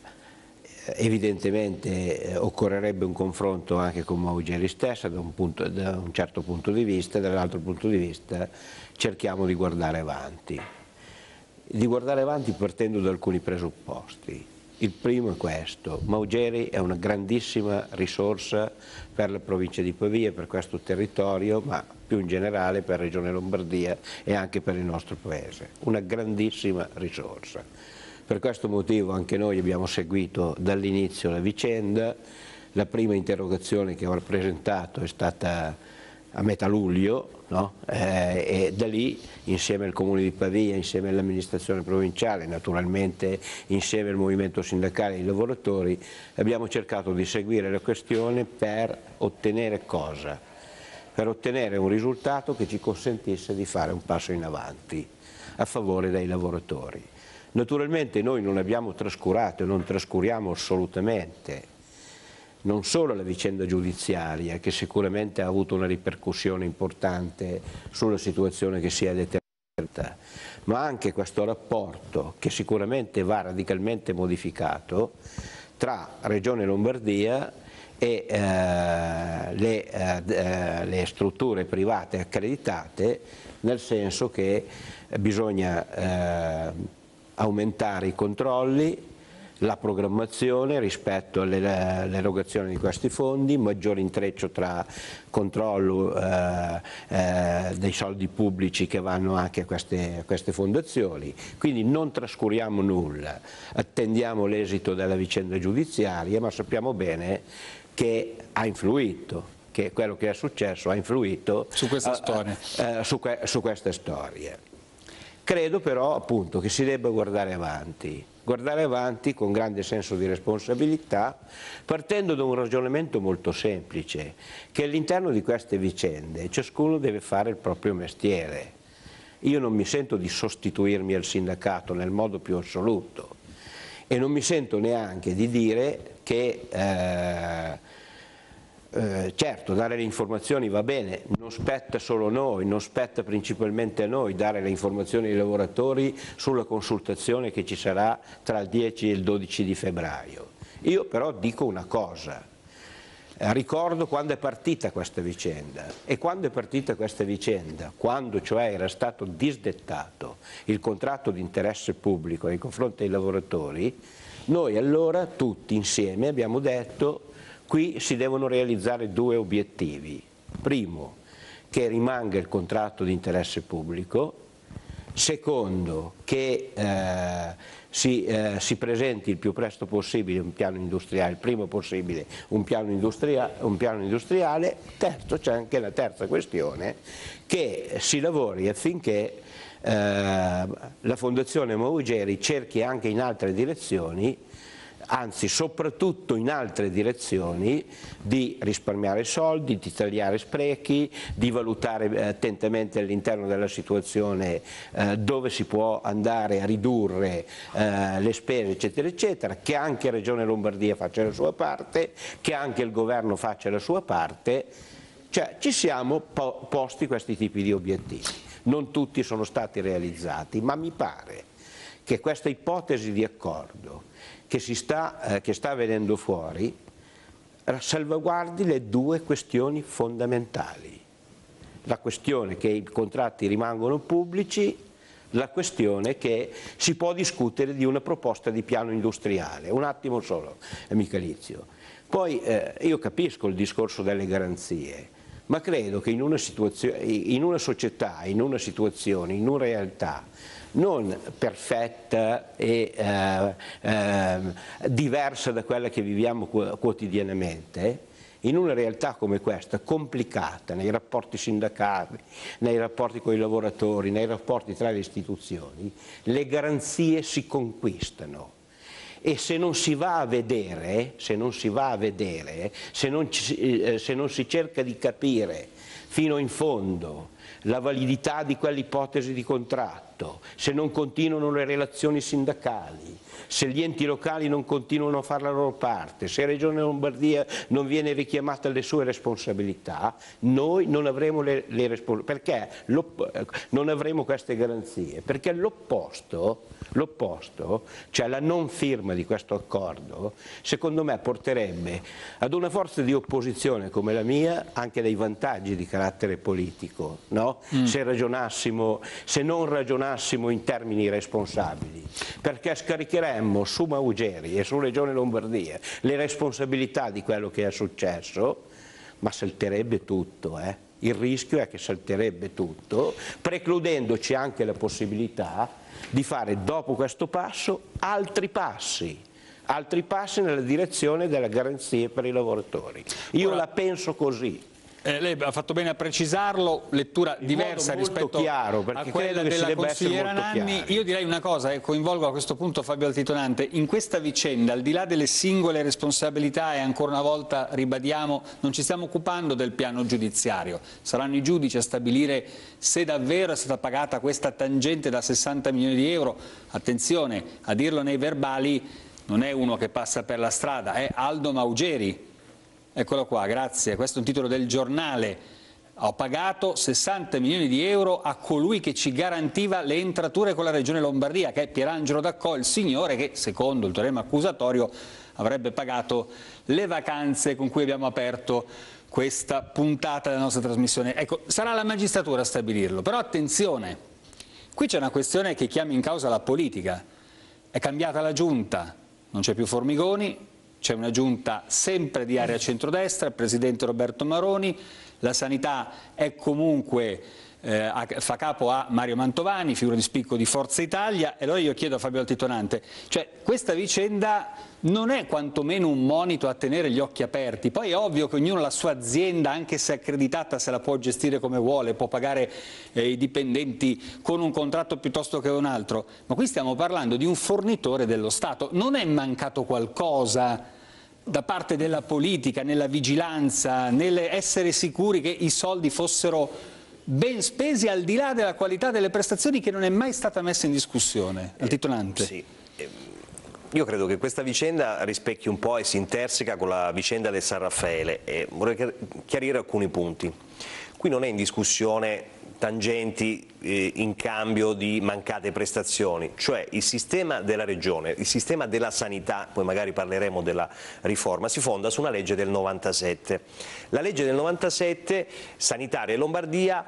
evidentemente eh, occorrerebbe un confronto anche con Maugeri stessa da un, punto, da un certo punto di vista, e dall'altro punto di vista cerchiamo di guardare avanti, di guardare avanti partendo da alcuni presupposti. Il primo è questo: Maugeri è una grandissima risorsa per la provincia di Pavia, per questo territorio, ma più in generale per la Regione Lombardia e anche per il nostro Paese. Una grandissima risorsa. Per questo motivo anche noi abbiamo seguito dall'inizio la vicenda. La prima interrogazione che ho presentato è stata a metà luglio, no? eh, e da lì insieme al Comune di Pavia, insieme all'amministrazione provinciale, naturalmente insieme al movimento sindacale dei lavoratori, abbiamo cercato di seguire la questione per ottenere cosa? Per ottenere un risultato che ci consentisse di fare un passo in avanti a favore dei lavoratori. Naturalmente noi non abbiamo trascurato e non trascuriamo assolutamente non solo la vicenda giudiziaria, che sicuramente ha avuto una ripercussione importante sulla situazione che si è determinata, ma anche questo rapporto che sicuramente va radicalmente modificato tra Regione Lombardia e eh, le, eh, le strutture private accreditate, nel senso che bisogna eh, aumentare i controlli, la programmazione rispetto all'erogazione di questi fondi, maggiore intreccio tra controllo eh, eh, dei soldi pubblici che vanno anche a queste, a queste fondazioni. Quindi non trascuriamo nulla, attendiamo l'esito della vicenda giudiziaria, ma sappiamo bene che ha influito, che quello che è successo ha influito su questa storia. Eh, eh, su, que su queste storie. Credo però appunto che si debba guardare avanti, guardare avanti con grande senso di responsabilità, partendo da un ragionamento molto semplice, che all'interno di queste vicende ciascuno deve fare il proprio mestiere. io non mi sento di sostituirmi al sindacato nel modo più assoluto e non mi sento neanche di dire che eh, eh, certo dare le informazioni va bene, non spetta solo a noi, non spetta principalmente a noi dare le informazioni ai lavoratori sulla consultazione che ci sarà tra il dieci e il dodici di febbraio. Io però dico una cosa. Ricordo quando è partita questa vicenda e quando è partita questa vicenda, quando cioè era stato disdettato il contratto di interesse pubblico nei confronti dei lavoratori, noi allora tutti insieme abbiamo detto qui si devono realizzare due obiettivi. Primo, che rimanga il contratto di interesse pubblico. Secondo, che eh, si, eh, si presenti il più presto possibile un piano industriale, il primo possibile un piano, industria, un piano industriale. Terzo, c'è anche la terza questione, che si lavori affinché eh, la Fondazione Maugeri cerchi anche in altre direzioni, anzi soprattutto in altre direzioni, di risparmiare soldi, di tagliare sprechi, di valutare eh, attentamente all'interno della situazione eh, dove si può andare a ridurre eh, le spese eccetera eccetera, che anche Regione Lombardia faccia la sua parte, che anche il governo faccia la sua parte, cioè ci siamo po- posti questi tipi di obiettivi. Non tutti sono stati realizzati, ma mi pare che questa ipotesi di accordo che, si sta, eh, che sta venendo fuori salvaguardi le due questioni fondamentali: la questione che i contratti rimangono pubblici, la questione che si può discutere di una proposta di piano industriale. Un attimo solo, Michalizio. Poi eh, io capisco il discorso delle garanzie, ma credo che in una, in una società, in una situazione, in una realtà non perfetta e eh, eh, diversa da quella che viviamo quotidianamente, in una realtà come questa, complicata nei rapporti sindacali, nei rapporti con i lavoratori, nei rapporti tra le istituzioni, le garanzie si conquistano. E se non si va a vedere, se non si va a vedere, se non, ci, eh, se non si cerca di capire fino in fondo la validità di quell'ipotesi di contratto, se non continuano le relazioni sindacali, se gli enti locali non continuano a fare la loro parte, se Regione Lombardia non viene richiamata alle sue responsabilità, noi non avremo le, le responsabilità. Perché non avremo queste garanzie? Perché l'opposto, l'opposto, cioè la non firma di questo accordo, secondo me porterebbe ad una forza di opposizione come la mia anche dei vantaggi di carattere politico, no? Mm. Se ragionassimo, se non ragionassimo in termini responsabili, perché scaricheremmo su Maugeri e su Regione Lombardia le responsabilità di quello che è successo, ma salterebbe tutto, eh? Il rischio è che salterebbe tutto, precludendoci anche la possibilità di fare dopo questo passo altri passi, altri passi nella direzione delle garanzie per i lavoratori. Io Ora, la penso così. Eh, lei ha fatto bene a precisarlo, lettura in diversa rispetto chiaro, a quella della consigliera Nanni. Chiari. Io direi una cosa, e coinvolgo a questo punto Fabio Altitonante: in questa vicenda, al di là delle singole responsabilità, e ancora una volta ribadiamo, non ci stiamo occupando del piano giudiziario, saranno i giudici a stabilire se davvero è stata pagata questa tangente da sessanta milioni di euro. Attenzione, a dirlo nei verbali non è uno che passa per la strada, è Aldo Maugeri. Eccolo qua, grazie. Questo è un titolo del giornale. Ho pagato sessanta milioni di euro a colui che ci garantiva le entrature con la Regione Lombardia, che è Pierangelo D'Accò, il signore che, secondo il teorema accusatorio, avrebbe pagato le vacanze con cui abbiamo aperto questa puntata della nostra trasmissione. Ecco, sarà la magistratura a stabilirlo, però attenzione, qui c'è una questione che chiama in causa la politica. È cambiata la giunta, non c'è più Formigoni, c'è una giunta sempre di area centrodestra, il presidente Roberto Maroni, la sanità è comunque, eh, fa capo a Mario Mantovani, figura di spicco di Forza Italia, e allora io chiedo a Fabio Altitonante, cioè questa vicenda non è quantomeno un monito a tenere gli occhi aperti? Poi è ovvio che ognuno la sua azienda, anche se accreditata, se la può gestire come vuole, può pagare eh, i dipendenti con un contratto piuttosto che un altro, ma qui stiamo parlando di un fornitore dello Stato. Non è mancato qualcosa da parte della politica, nella vigilanza, nell'essere sicuri che i soldi fossero ben spesi al di là della qualità delle prestazioni che non è mai stata messa in discussione. Altitonante. Eh, sì. Io credo che questa vicenda rispecchi un po' e si interseca con la vicenda del San Raffaele e vorrei chiarire alcuni punti. Qui non è in discussione tangenti eh, in cambio di mancate prestazioni, cioè il sistema della regione, il sistema della sanità, poi magari parleremo della riforma, si fonda su una legge del novantasette. La legge del novantasette, sanitaria e Lombardia,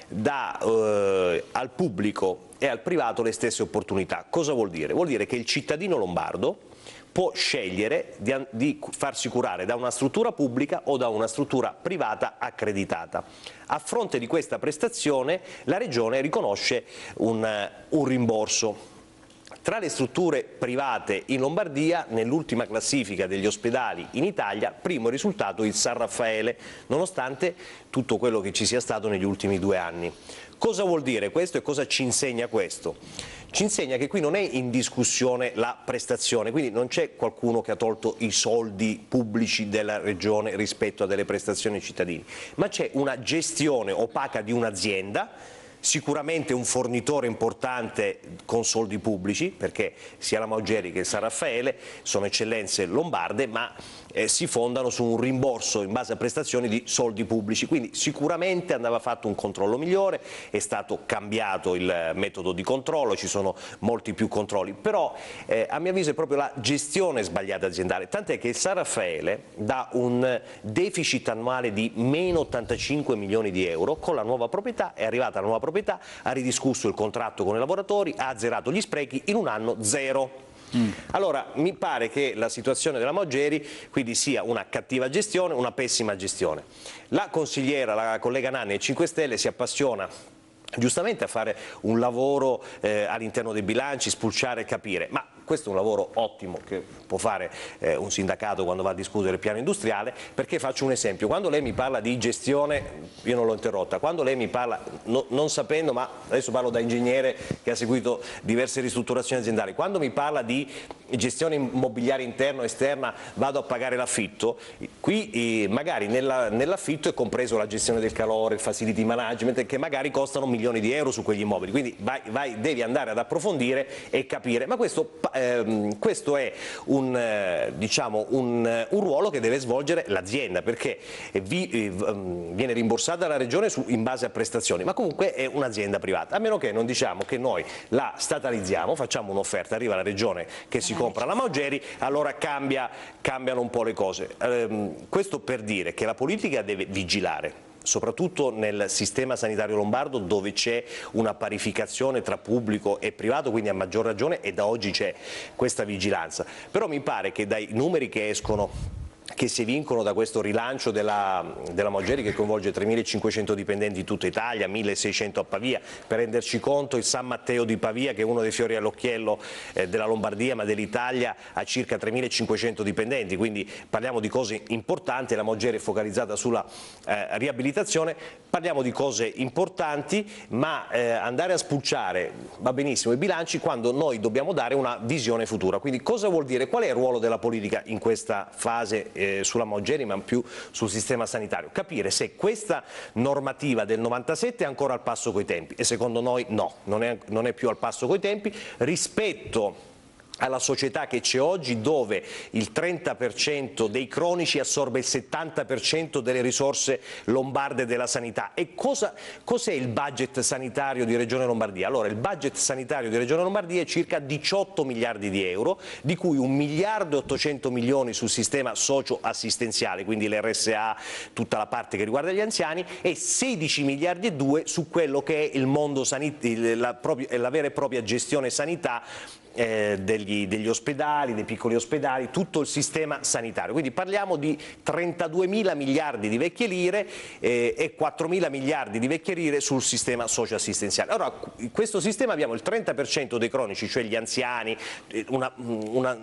dà eh, al pubblico e al privato le stesse opportunità. Cosa vuol dire? Vuol dire che il cittadino lombardo può scegliere di, di farsi curare da una struttura pubblica o da una struttura privata accreditata. A fronte di questa prestazione la Regione riconosce un, un rimborso. Tra le strutture private in Lombardia, nell'ultima classifica degli ospedali in Italia, primo risultato il San Raffaele, nonostante tutto quello che ci sia stato negli ultimi due anni. Cosa vuol dire questo e cosa ci insegna questo? Ci insegna che qui non è in discussione la prestazione, quindi non c'è qualcuno che ha tolto i soldi pubblici della Regione rispetto a delle prestazioni ai cittadini, ma c'è una gestione opaca di un'azienda, sicuramente un fornitore importante con soldi pubblici, perché sia la Maugeri che il San Raffaele sono eccellenze lombarde, ma eh, si fondano su un rimborso in base a prestazioni di soldi pubblici, quindi sicuramente andava fatto un controllo migliore, è stato cambiato il metodo di controllo, ci sono molti più controlli, però eh, a mio avviso è proprio la gestione sbagliata aziendale, tant'è che il San Raffaele dà un deficit annuale di meno ottantacinque milioni di euro, con la nuova proprietà è arrivata la nuova proprietà, ha ridiscusso il contratto con i lavoratori, ha azzerato gli sprechi, in un anno zero. Mm. Allora mi pare che la situazione della Maugeri quindi sia una cattiva gestione, una pessima gestione. La consigliera, la collega Nanni del cinque Stelle si appassiona giustamente a fare un lavoro eh, all'interno dei bilanci, spulciare e capire, ma questo è un lavoro ottimo che può fare eh, un sindacato quando va a discutere il piano industriale, perché faccio un esempio, quando lei mi parla di gestione, io non l'ho interrotta, quando lei mi parla, no, non sapendo, ma adesso parlo da ingegnere che ha seguito diverse ristrutturazioni aziendali, quando mi parla di gestione immobiliare interna o esterna, vado a pagare l'affitto, qui eh, magari nell'affitto è compreso la gestione del calore, il facility management, che magari costano milioni di euro su quegli immobili, quindi vai, vai, devi andare ad approfondire e capire, ma questo Ehm, questo è un, eh, diciamo un, un ruolo che deve svolgere l'azienda, perché vi, eh, viene rimborsata la regione su, in base a prestazioni, ma comunque è un'azienda privata, a meno che non diciamo che noi la statalizziamo, facciamo un'offerta, arriva la regione che si compra la Maugeri, allora cambia, cambiano un po' le cose. Ehm, questo per dire che la politica deve vigilare, soprattutto nel sistema sanitario lombardo, dove c'è una parificazione tra pubblico e privato, quindi a maggior ragione, e da oggi c'è questa vigilanza. Però mi pare che dai numeri che escono, che si evincono da questo rilancio della, della Maugeri, che coinvolge tremilacinquecento dipendenti in tutta Italia, milleseicento a Pavia, per renderci conto il San Matteo di Pavia, che è uno dei fiori all'occhiello eh, della Lombardia ma dell'Italia, ha circa tremilacinquecento dipendenti, quindi parliamo di cose importanti, la Maugeri è focalizzata sulla eh, riabilitazione, parliamo di cose importanti, ma eh, andare a spulciare va benissimo i bilanci quando noi dobbiamo dare una visione futura. Quindi cosa vuol dire? Qual è il ruolo della politica in questa fase eh, sulla Maugeri, ma più sul sistema sanitario? Capire se questa normativa del novantasette è ancora al passo coi tempi, e secondo noi no, non è, non è più al passo coi tempi rispetto alla società che c'è oggi, dove il trenta per cento dei cronici assorbe il settanta per cento delle risorse lombarde della sanità. E cosa, cos'è il budget sanitario di Regione Lombardia? Allora, il budget sanitario di Regione Lombardia è circa diciotto miliardi di euro, di cui un miliardo e ottocento milioni sul sistema socio-assistenziale, quindi l'R S A, tutta la parte che riguarda gli anziani, e sedici miliardi e due su quello che è il mondo sanitario, la, la vera e propria gestione sanità Eh, degli, degli ospedali, dei piccoli ospedali, tutto il sistema sanitario. Quindi parliamo di trentaduemila miliardi di vecchie lire eh, e quattromila miliardi di vecchie lire sul sistema socio-assistenziale. Allora, in questo sistema abbiamo il trenta per cento dei cronici, cioè gli anziani, una, una,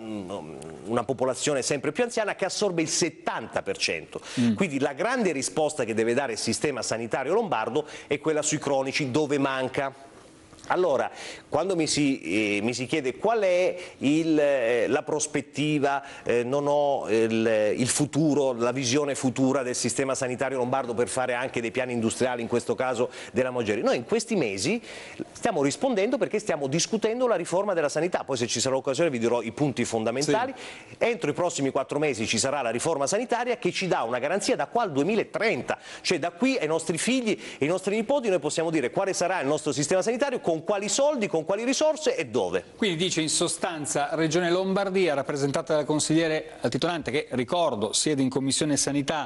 una popolazione sempre più anziana che assorbe il settanta per cento. Mm. Quindi la grande risposta che deve dare il sistema sanitario lombardo è quella sui cronici, dove manca. Allora, quando mi si, eh, mi si chiede qual è il, eh, la prospettiva, eh, non ho il, il futuro, la visione futura del sistema sanitario lombardo per fare anche dei piani industriali, in questo caso della Maugeri, noi in questi mesi stiamo rispondendo perché stiamo discutendo la riforma della sanità, poi se ci sarà occasione vi dirò i punti fondamentali. Sì. Entro i prossimi quattro mesi ci sarà la riforma sanitaria che ci dà una garanzia da qua al duemilatrenta, cioè da qui ai nostri figli e ai nostri nipoti noi possiamo dire quale sarà il nostro sistema sanitario, con quali soldi, con quali risorse e dove. Quindi dice in sostanza Regione Lombardia, rappresentata dal consigliere titolante che ricordo siede in Commissione Sanità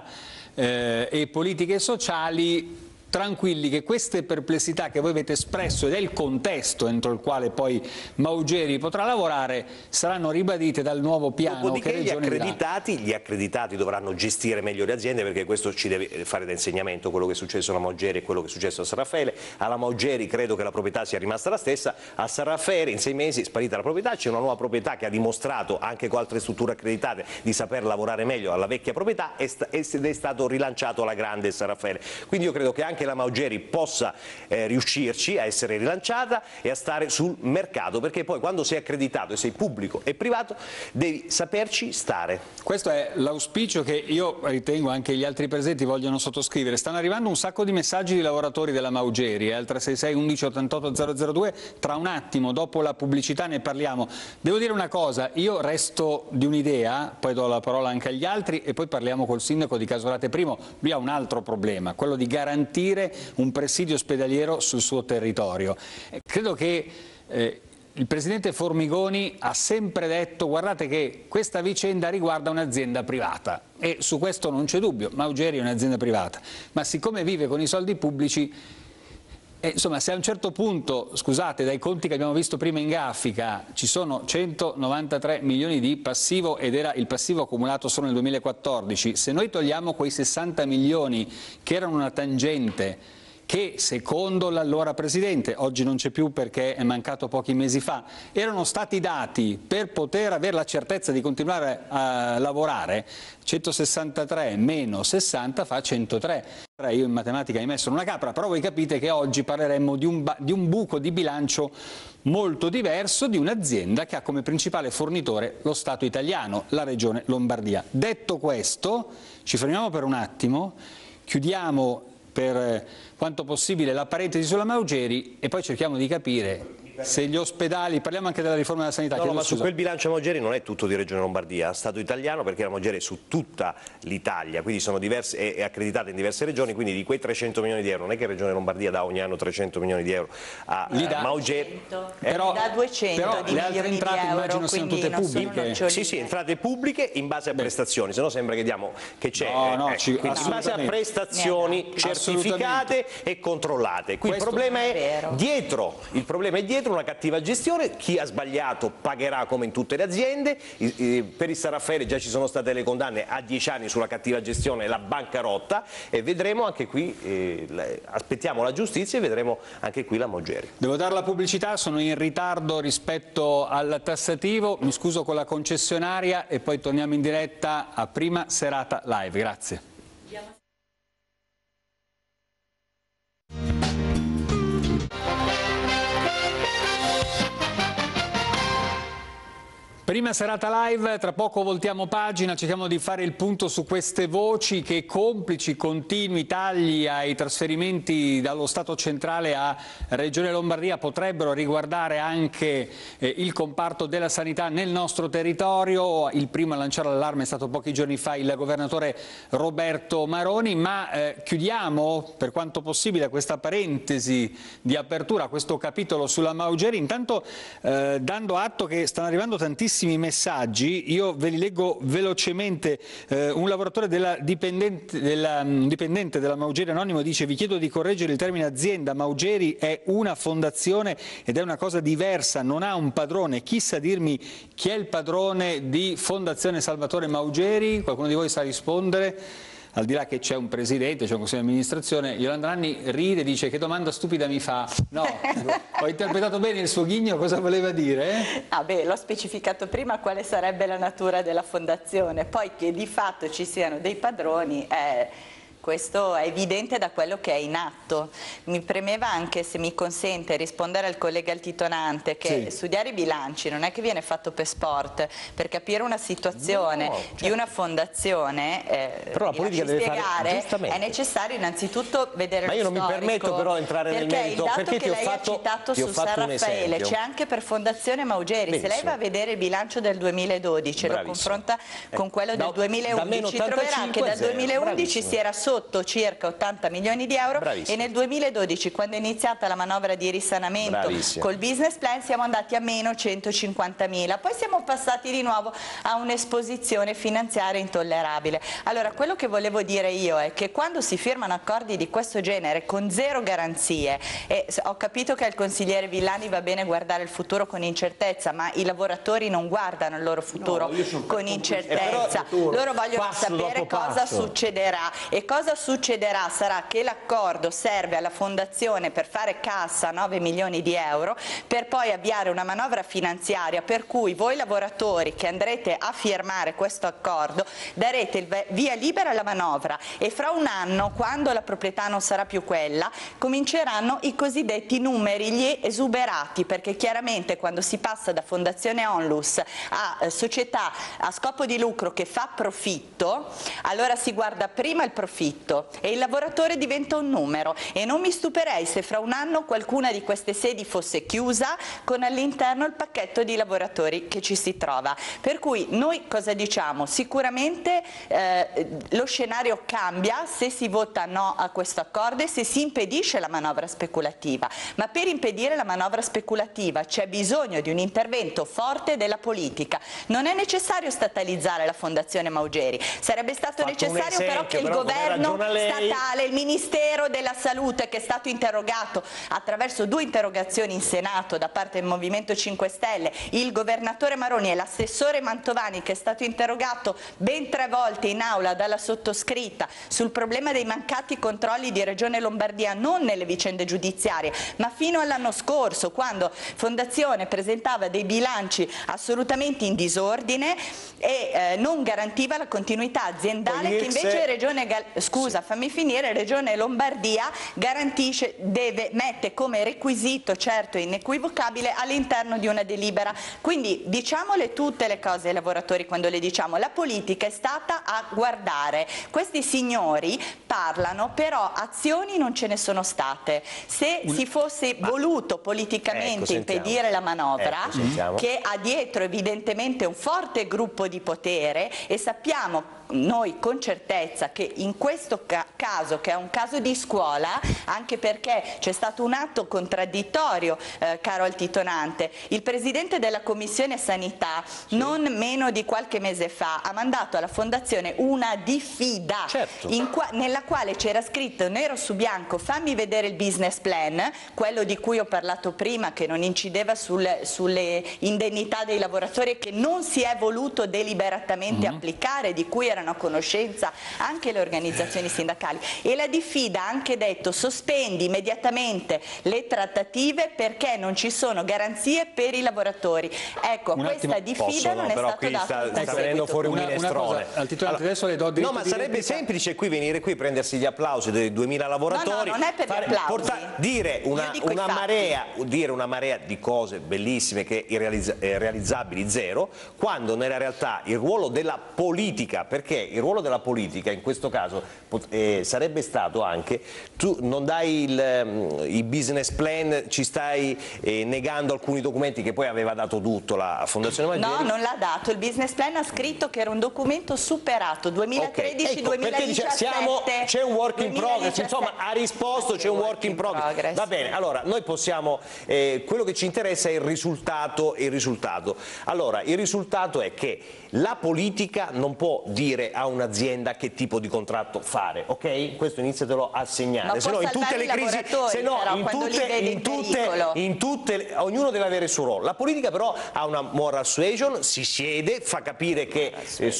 eh, e Politiche Sociali, tranquilli che queste perplessità che voi avete espresso ed è il contesto entro il quale poi Maugeri potrà lavorare saranno ribadite dal nuovo piano. Dopodiché che gli Regione accreditati, gli accreditati dovranno gestire meglio le aziende, perché questo ci deve fare da insegnamento, quello che è successo alla Maugeri e quello che è successo a San Raffaele. Alla Maugeri credo che la proprietà sia rimasta la stessa, a San Raffaele in sei mesi è sparita la proprietà, c'è una nuova proprietà che ha dimostrato anche con altre strutture accreditate di saper lavorare meglio alla vecchia proprietà ed è stato rilanciato alla grande San Raffaele. Quindi io credo che anche la Maugeri possa eh, riuscirci a essere rilanciata e a stare sul mercato, perché poi quando sei accreditato e sei pubblico e privato devi saperci stare. Questo è l'auspicio che io ritengo anche gli altri presenti vogliono sottoscrivere. Stanno arrivando un sacco di messaggi di lavoratori della Maugeri, eh, al tre sei sei undici ottantotto zero zero due, tra un attimo dopo la pubblicità ne parliamo. Devo dire una cosa, io resto di un'idea, poi do la parola anche agli altri e poi parliamo col sindaco di Casolate Primo. Lui ha un altro problema, quello di garantire un presidio ospedaliero sul suo territorio. Eh, credo che eh, il presidente Formigoni ha sempre detto guardate che questa vicenda riguarda un'azienda privata e su questo non c'è dubbio, Maugeri è un'azienda privata, ma siccome vive con i soldi pubblici, eh, insomma se a un certo punto, scusate, dai conti che abbiamo visto prima in grafica ci sono centonovantatré milioni di passivo ed era il passivo accumulato solo nel duemilaquattordici, se noi togliamo quei sessanta milioni che erano una tangente che secondo l'allora Presidente, oggi non c'è più perché è mancato pochi mesi fa, erano stati dati per poter avere la certezza di continuare a lavorare, centosessantatré meno sessanta fa centotré. Io in matematica mi messo una capra, però voi capite che oggi parleremmo di un, di un buco di bilancio molto diverso di un'azienda che ha come principale fornitore lo Stato italiano, la Regione Lombardia. Detto questo, ci fermiamo per un attimo, chiudiamo per quanto possibile la parentesi sulla Maugeri e poi cerchiamo di capire se gli ospedali, parliamo anche della riforma della sanità. No, no, ma su quel bilancio Maugeri non è tutto di Regione Lombardia, è Stato italiano perché la Maugeri è su tutta l'Italia, quindi sono diverse, è, è accreditata in diverse regioni, quindi di quei trecento milioni di euro, non è che Regione Lombardia dà ogni anno trecento milioni di euro a Li dà, Maugeri. Eh? Però, da duecento però di le altre entrate di euro, immagino siano tutte pubbliche. Sì, sì, entrate pubbliche in base a Beh. prestazioni, se no sembra che diamo che c'è no, no, eh, ci, in base a prestazioni certificate e controllate. Qui il problema è, è dietro, il problema è dietro una cattiva gestione. Chi ha sbagliato pagherà come in tutte le aziende, per il San Raffaele già ci sono state le condanne a dieci anni sulla cattiva gestione e la bancarotta e vedremo anche qui, eh, aspettiamo la giustizia e vedremo anche qui la Maugeri. Devo dare la pubblicità, sono in ritardo rispetto al tassativo, mi scuso con la concessionaria e poi torniamo in diretta a Prima Serata Live, grazie. Prima serata live, tra poco voltiamo pagina, cerchiamo di fare il punto su queste voci che complici continui tagli ai trasferimenti dallo Stato centrale a Regione Lombardia potrebbero riguardare anche eh, il comparto della sanità nel nostro territorio. Il primo a lanciare l'allarme è stato pochi giorni fa il governatore Roberto Maroni, ma eh, chiudiamo per quanto possibile questa parentesi di apertura, questo capitolo sulla Maugeri, intanto eh, dando atto che stanno arrivando tantissimi messaggi, io ve li leggo velocemente. Eh, un lavoratore della dipendente, della, um, dipendente della Maugeri Anonimo dice: vi chiedo di correggere il termine azienda, Maugeri è una fondazione ed è una cosa diversa, non ha un padrone. Chi sa dirmi chi è il padrone di Fondazione Salvatore Maugeri? Qualcuno di voi sa rispondere? Al di là che c'è un presidente, c'è un consiglio di amministrazione, Yolanda Nanni ride e dice: che domanda stupida mi fa? No, ho interpretato bene il suo ghigno, cosa voleva dire? Ah beh, l'ho specificato prima quale sarebbe la natura della fondazione, poi che di fatto ci siano dei padroni è questo è evidente da quello che è in atto. Mi premeva anche, se mi consente, rispondere al collega altitonante che sì. studiare i bilanci non è che viene fatto per sport, per capire una situazione no, certo. di una fondazione, eh, però la politica deve spiegare, fare, è necessario innanzitutto vedere ma io lo non storico, mi permetto però entrare nel merito, perché il dato perché che ti ho lei fatto, ha citato ti ho su fatto San Raffaele c'è anche per Fondazione Maugeri. Benissimo. Se lei va a vedere il bilancio del duemiladodici e lo confronta eh, con quello del da, duemilaundici, da troverà che dal duemilaundici si era sotto circa ottanta milioni di euro. Bravissimo. E nel duemiladodici, quando è iniziata la manovra di risanamento Bravissimo. col business plan, siamo andati a meno centocinquantamila, poi siamo passati di nuovo a un'esposizione finanziaria intollerabile. Allora, quello che volevo dire io è che quando si firmano accordi di questo genere con zero garanzie, e ho capito che al consigliere Villani va bene guardare il futuro con incertezza, ma i lavoratori non guardano il loro futuro no, con incertezza, loro vogliono sapere cosa passo. succederà, e cosa succederà sarà che l'accordo serve alla fondazione per fare cassa nove milioni di euro, per poi avviare una manovra finanziaria per cui voi lavoratori che andrete a firmare questo accordo darete il via libera alla manovra, e fra un anno, quando la proprietà non sarà più quella, cominceranno i cosiddetti numeri, gli esuberati, perché chiaramente quando si passa da Fondazione Onlus a eh, società a scopo di lucro che fa profitto, allora si guarda prima il profitto e il lavoratore diventa un numero, e non mi stupirei se fra un anno qualcuna di queste sedi fosse chiusa con all'interno il pacchetto di lavoratori che ci si trova. Per cui noi cosa diciamo? Sicuramente eh, lo scenario cambia se si vota no a questo accordo e se si impedisce la manovra speculativa, ma per impedire la manovra speculativa c'è bisogno di un intervento forte della politica. Non è necessario statalizzare la Fondazione Maugeri, sarebbe stato Fatto necessario esempio, però che il però governo statale, il Ministero della Salute, che è stato interrogato attraverso due interrogazioni in Senato da parte del Movimento cinque Stelle, il governatore Maroni e l'assessore Mantovani, che è stato interrogato ben tre volte in aula dalla sottoscritta sul problema dei mancati controlli di Regione Lombardia, non nelle vicende giudiziarie, ma fino all'anno scorso, quando Fondazione presentava dei bilanci assolutamente in disordine e eh, non garantiva la continuità aziendale, che invece Regione Gal scusa, fammi finire, Regione Lombardia garantisce, deve, mette come requisito certo e inequivocabile all'interno di una delibera. Quindi diciamole tutte le cose ai lavoratori quando le diciamo. La politica è stata a guardare. Questi signori parlano, però azioni non ce ne sono state. Se Un... si fosse Ma... voluto politicamente ecco, impedire la manovra, ecco, che ha dietro evidentemente un forte gruppo di potere, e sappiamo noi con certezza che in questo ca caso, che è un caso di scuola, anche perché c'è stato un atto contraddittorio, eh, caro altitonante, il Presidente della Commissione Sanità sì. non meno di qualche mese fa ha mandato alla Fondazione una diffida certo. in qua nella quale c'era scritto nero su bianco: fammi vedere il business plan, quello di cui ho parlato prima, che non incideva sul, sulle indennità dei lavoratori e che non si è voluto deliberatamente mm-hmm. applicare, di cui erano a conoscenza anche le organizzazioni sindacali, e la diffida ha anche detto: sospendi immediatamente le trattative perché non ci sono garanzie per i lavoratori. Ecco, a questa diffida non è stato dato sta, sta venendo fuori un minestrone. Allora, adesso le do no, ma sarebbe semplice qui venire qui, prendersi gli applausi dei duemila lavoratori, no, no, non è per fare, gli applausi. Porta, dire, una, una marea, dire una marea di cose bellissime che irrealizza, eh, realizzabili zero, quando nella realtà il ruolo della politica, perché il ruolo della politica in questo caso eh, sarebbe stato anche: tu non dai il, il business plan, ci stai eh, negando alcuni documenti che poi aveva dato tutto la Fondazione Maugeri. No, non l'ha dato, il business plan ha scritto che era un documento superato duemilatredici duemiladiciassette. Okay, ecco, c'è un work in progress, insomma ha risposto, c'è un work in progress. progress. Va bene, allora noi possiamo, eh, quello che ci interessa è il risultato, il risultato. Allora, il risultato è che la politica non può dire a un'azienda che tipo di contratto fare, ok? Questo iniziatelo a segnare, se no in tutte le crisi, se no in tutte, in tutte, in tutte, ognuno deve avere il suo ruolo. La politica però ha una moral suasion, si siede, fa capire che eh, su,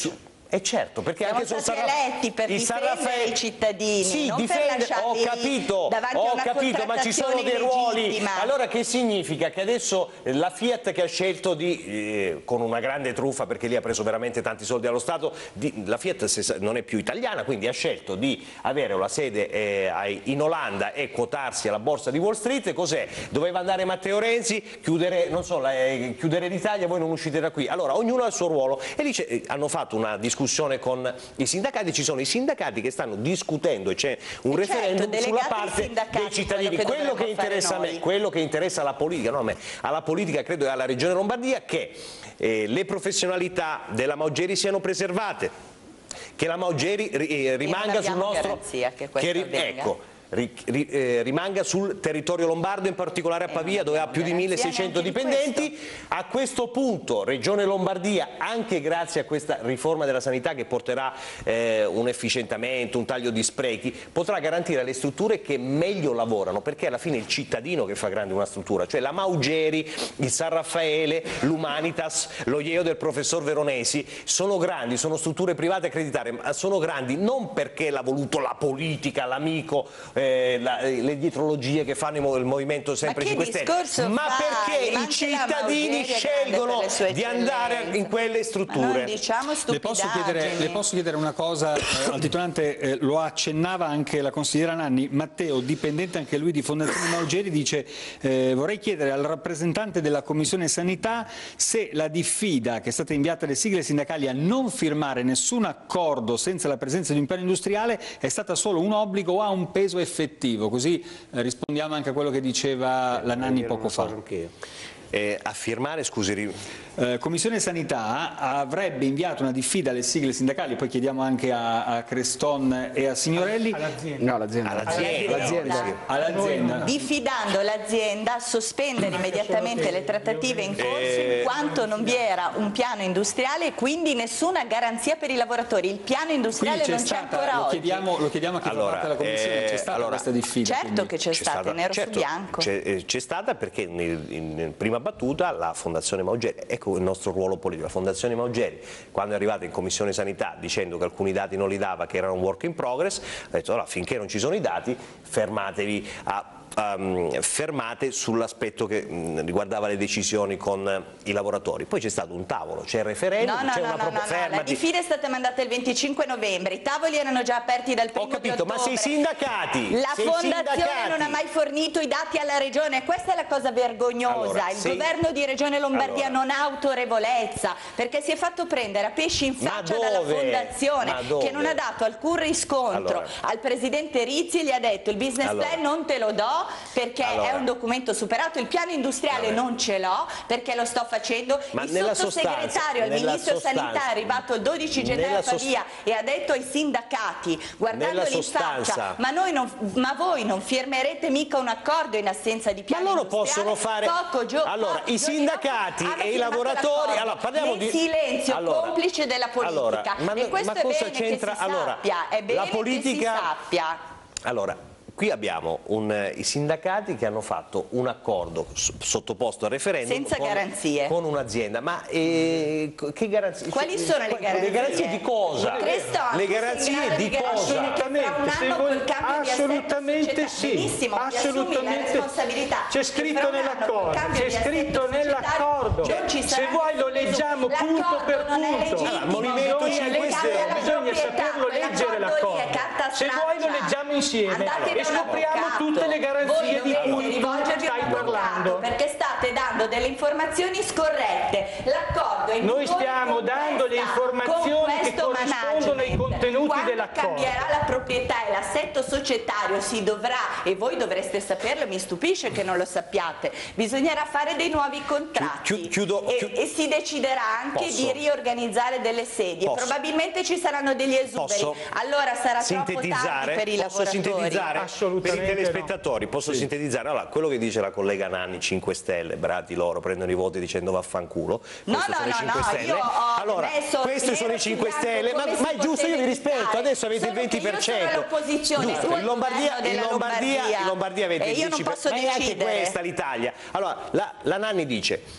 E certo, perché siamo anche stati eletti per difendere i cittadini, sì, non difende... per ho capito, davanti ho a una capito, ma ci sono dei ruoli. legittima. Allora che significa? Che adesso la Fiat, che ha scelto di, eh, con una grande truffa, perché lì ha preso veramente tanti soldi allo Stato, di, la Fiat non è più italiana, quindi ha scelto di avere la sede eh, in Olanda e quotarsi alla borsa di Wall Street. Cos'è? Doveva andare Matteo Renzi, chiudere, non so, la, eh, chiudere l'Italia, voi non uscite da qui. Allora ognuno ha il suo ruolo e lì eh, hanno fatto una discussione con i sindacati, ci sono i sindacati che stanno discutendo e c'è un e referendum certo, sulla parte dei cittadini. Quello che, quello che interessa a me, quello che interessa alla politica, no a me, alla politica credo e alla Regione Lombardia, che eh, le professionalità della Maugeri siano preservate, che la Maugeri eh, rimanga sul nostro... Che che ri, ecco, Ri, ri, eh, rimanga sul territorio lombardo, in particolare a Pavia, dove ha più di milleseicento dipendenti. A questo punto Regione Lombardia, anche grazie a questa riforma della sanità che porterà eh, un efficientamento, un taglio di sprechi, potrà garantire alle strutture che meglio lavorano, perché alla fine è il cittadino che fa grande una struttura, cioè la Maugeri, il San Raffaele, l'Umanitas, lo I E O del professor Veronesi sono grandi, sono strutture private accreditate, ma sono grandi non perché l'ha voluto la politica, l'amico, Eh, la, le dietrologie che fanno il Movimento Sempre cinque Stelle, ma perché i cittadini scelgono di andare in quelle strutture. Diciamo le, posso chiedere, le posso chiedere una cosa, eh, al titolante eh, lo accennava anche la consigliera Nanni. Matteo, dipendente anche lui di Fondazione Maugeri, dice eh, vorrei chiedere al rappresentante della Commissione Sanità se la diffida che è stata inviata alle sigle sindacali a non firmare nessun accordo senza la presenza di un piano industriale è stata solo un obbligo o ha un peso effettivo, così eh, rispondiamo anche a quello che diceva la Nanni poco fa. Eh, a firmare, scusi... Eh, Commissione Sanità avrebbe inviato una diffida alle sigle sindacali, poi chiediamo anche a, a Creston e a Signorelli. All'azienda. No, l'azienda. All'azienda. All'azienda. Diffidando l'azienda a sospendere immediatamente le trattative in corso in quanto non vi era un piano industriale e quindi nessuna garanzia per i lavoratori. Il piano industriale non c'è ancora lo oggi. Chiediamo, lo chiediamo a chi allora, fa parte della Commissione, eh, c'è stata allora, questa diffida? Certo quindi. che c'è stata, stata, nero certo, su bianco. C'è stata perché in, in prima battuta la Fondazione Maugeri, ecco il nostro ruolo politico, la Fondazione Maugeri quando è arrivata in Commissione Sanità dicendo che alcuni dati non li dava, che erano un work in progress, ha detto allora, finché non ci sono i dati fermatevi a Um, fermate sull'aspetto che um, riguardava le decisioni con uh, i lavoratori. Poi c'è stato un tavolo, c'è il referendum, no, no, c'è no, una no, no, no. La diffida è stata mandata il venticinque novembre, i tavoli erano già aperti dal primo Ho capito, ottobre. ma se i sindacati La se fondazione sindacati... non ha mai fornito i dati alla regione, questa è la cosa vergognosa. Allora, il se... governo di Regione Lombardia allora... non ha autorevolezza perché si è fatto prendere a pesci in faccia dalla fondazione che non ha dato alcun riscontro allora... al presidente Rizzi, gli ha detto il business allora... plan non te lo do perché allora... è un documento superato, il piano industriale Vabbè. non ce l'ho perché lo sto facendo. Ma il nella sottosegretario sostanza, al ministro sostanza, sanità è arrivato il dodici gennaio a Pavia e ha detto ai sindacati guardandoli in faccia ma, noi non, ma voi non firmerete mica un accordo in assenza di piano ma loro industriale. possono fare Poco gio- allora poco i sindacati e i lavoratori allora, parliamo nel di silenzio allora, complice della politica allora, ma, e questo ma è cosa bene c'entra che si allora sappia è bene la politica che si sappia allora qui abbiamo un, eh, i sindacati che hanno fatto un accordo sottoposto al referendum senza con, garanzie con un'azienda, ma eh, che garanzie? Quali sono le garanzie? Le garanzie di cosa? Crestone, le garanzie di cosa? Assolutamente, se vuoi, assolutamente sì, assolutamente c'è scritto nell'accordo, c'è scritto nell'accordo, se vuoi lo leggiamo punto per punto, allora, Movimento cinque Stelle bisogna saperlo leggere l'accordo, se vuoi lo leggiamo insieme e scopriamo tutte le garanzie di cui tu stai parlando. Perché state dando delle informazioni scorrette. L'accordo è Noi stiamo dando le informazioni che corrispondono ai contenuti dell'accordo. Quando cambierà la proprietà e l'assetto societario si dovrà, e voi dovreste saperlo, mi stupisce che non lo sappiate, bisognerà fare dei nuovi contratti chiudo, e, chiudo. e si deciderà anche Posso? di riorganizzare delle sedie. Posso? Probabilmente ci saranno degli esuberi. Posso allora sarà troppo tardi per i posso lavoratori. Sintetizzare per i telespettatori, no. posso sì. sintetizzare? Allora, quello che dice la collega Nanni, cinque Stelle, brati loro, prendono i voti dicendo vaffanculo. No, Questi no, sono no, i cinque no, Stelle. io ho allora, messo questi sono i cinque Stelle, ma, ma è giusto, io vi rispetto, adesso avete il venti per cento. Io sono l'opposizione, giusto, in Lombardia, in Lombardia, in Lombardia avete e il io non dieci per cento, posso ma è anche decidere. questa l'Italia. Allora, la, la Nanni dice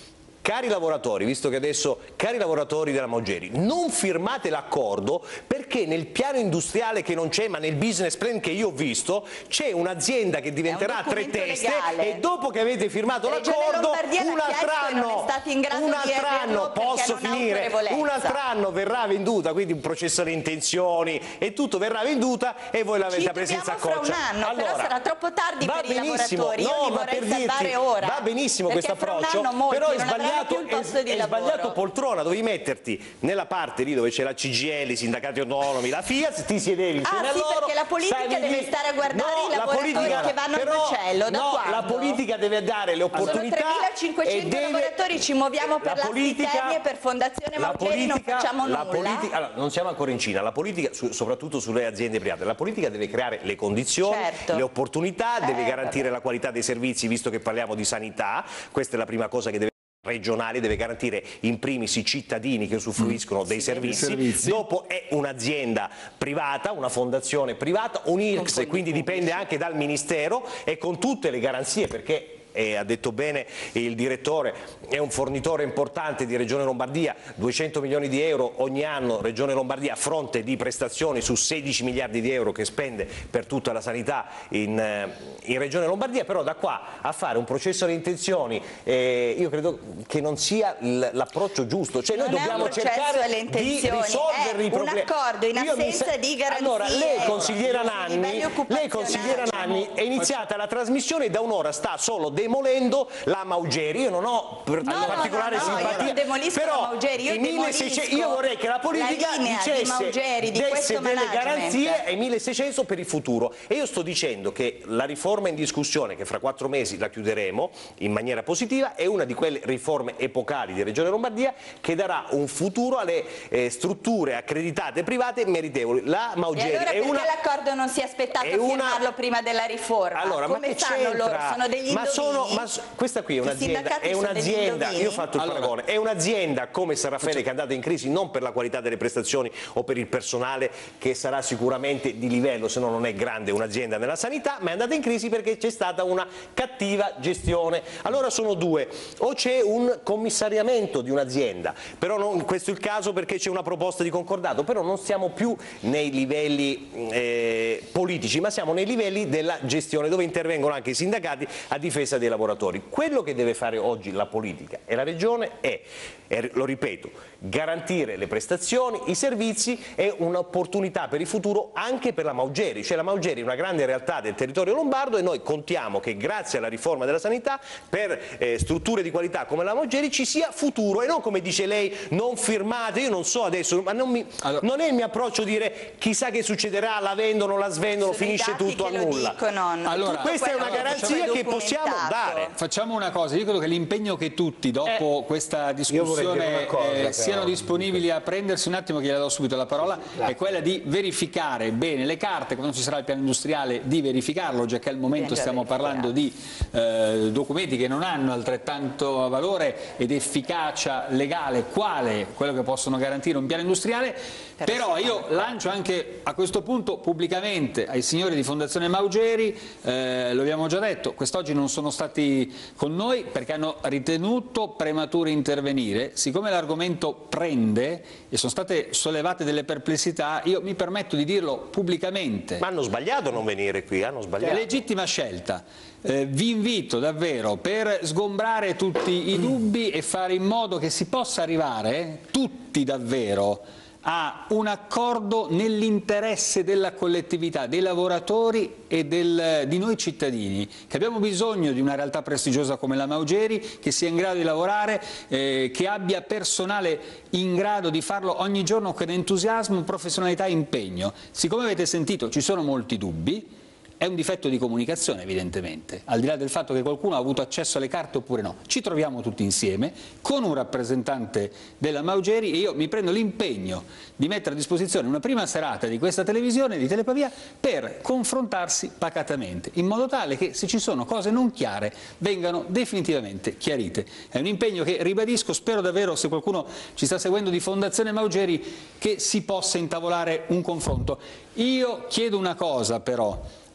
cari lavoratori, visto che adesso, cari lavoratori della Maugeri, non firmate l'accordo perché nel piano industriale che non c'è, ma nel business plan che io ho visto, c'è un'azienda che diventerà un tre teste legale. E dopo che avete firmato l'accordo, un altro anno, un altro anno, posso finire, un altro anno verrà venduta, quindi un processo di intenzioni e tutto verrà venduta e voi l'avete presa in saccoccia. Fra un anno, allora, però sarà troppo tardi per i lavoratori, no, io li ma vorrei per salvare dirti, ora. Va benissimo questo approccio, però è sbagliato, è, è sbagliato poltrona, dovevi metterti nella parte lì dove c'è la C G I L, i sindacati autonomi, la FIAT, ti siedevi insieme ah, a sì, loro. Perché la politica deve lì. stare a guardare no, i lavoratori politica, che vanno però, al macello, da no, quando? La politica deve dare le opportunità. Sono tremilacinquecento deve... lavoratori, ci muoviamo per la, la politica e per Fondazione Maugeri non facciamo la nulla. Politica, allora, non siamo ancora in Cina, la politica, su, soprattutto sulle aziende private, la politica deve creare le condizioni, certo. le opportunità, eh, deve garantire vabbè. la qualità dei servizi, visto che parliamo di sanità, questa è la prima cosa che deve regionale, deve garantire in primis i cittadini che usufruiscono mm, dei, sì, servizi. dei servizi, dopo è un'azienda privata, una fondazione privata, un I R C S e quindi dipende anche dal Ministero e con tutte le garanzie perché e ha detto bene il direttore, è un fornitore importante di Regione Lombardia, duecento milioni di euro ogni anno Regione Lombardia a fronte di prestazioni su sedici miliardi di euro che spende per tutta la sanità in, in Regione Lombardia, però da qua a fare un processo di intenzioni eh, io credo che non sia l'approccio giusto, cioè noi non dobbiamo cercare di risolvere i problemi. Un accordo in assenza di garanzie. Allora, lei consigliera Nanni, lei consigliera Nanni è iniziata la trasmissione e da un'ora sta solo demolendo la Maugeri. Io non ho per no, particolare no, no, simpatia, io però la Maugeri, io, i milleseicento, io vorrei che la politica la dicesse di Maugeri, di desse delle management. garanzie ai milleseicento per il futuro. E io sto dicendo che la riforma in discussione, che fra quattro mesi la chiuderemo in maniera positiva, è una di quelle riforme epocali di Regione Lombardia che darà un futuro alle eh, strutture accreditate private meritevoli. La Maugeri e allora è una l'accordo non si è aspettato a firmarlo prima della riforma? Allora, come ma sanno loro? Sono degli ma sono, ma questa qui è un'azienda, è un'azienda, io ho fatto il allora. paragone, è un'azienda come San Raffaele che è andata in crisi non per la qualità delle prestazioni o per il personale che sarà sicuramente di livello, se no non è grande un'azienda nella sanità, ma è andata in crisi perché c'è stata una cattiva gestione. Allora sono due, o c'è un commissariamento di un'azienda, però non, questo è il caso perché c'è una proposta di concordato, però non siamo più nei livelli eh, politici, ma siamo nei livelli della gestione dove intervengono anche i sindacati a difesa dei lavoratori. Quello che deve fare oggi la politica e la Regione è, e lo ripeto, garantire le prestazioni, i servizi e un'opportunità per il futuro anche per la Maugeri, cioè la Maugeri è una grande realtà del territorio lombardo e noi contiamo che grazie alla riforma della sanità per eh, strutture di qualità come la Maugeri ci sia futuro e non come dice lei non firmate, io non so adesso, ma non, mi, allora, non è il mio approccio dire chissà che succederà, la vendono, la svendono, finisce tutto a nulla. Dicono, allora, questa è una allora, garanzia che possiamo dare. Facciamo una cosa, io credo che l'impegno che tutti dopo eh, questa discussione cosa, eh, siano disponibili a prendersi un attimo, che gliela do subito la parola, è quella di verificare bene le carte, quando ci sarà il piano industriale di verificarlo, già che al momento stiamo parlando di eh, documenti che non hanno altrettanto valore ed efficacia legale quale quello che possono garantire un piano industriale. Però io lancio anche a questo punto pubblicamente ai signori di Fondazione Maugeri, eh, lo abbiamo già detto, quest'oggi non sono stati con noi perché hanno ritenuto prematuro intervenire, siccome l'argomento prende e sono state sollevate delle perplessità, io mi permetto di dirlo pubblicamente. Ma hanno sbagliato a non venire qui, hanno sbagliato. È legittima scelta. Eh, vi invito davvero per sgombrare tutti i dubbi e fare in modo che si possa arrivare tutti davvero a un accordo nell'interesse della collettività, dei lavoratori e del, di noi cittadini, che abbiamo bisogno di una realtà prestigiosa come la Maugeri, che sia in grado di lavorare, eh, che abbia personale in grado di farlo ogni giorno con entusiasmo, professionalità e impegno. Siccome avete sentito ci sono molti dubbi, è un difetto di comunicazione evidentemente, al di là del fatto che qualcuno ha avuto accesso alle carte oppure no. Ci troviamo tutti insieme con un rappresentante della Maugeri e io mi prendo l'impegno di mettere a disposizione una prima serata di questa televisione, di Telepavia, per confrontarsi pacatamente, in modo tale che se ci sono cose non chiare vengano definitivamente chiarite. È un impegno che ribadisco, spero davvero, se qualcuno ci sta seguendo di Fondazione Maugeri, che si possa intavolare un confronto. Io chiedo una cosa però,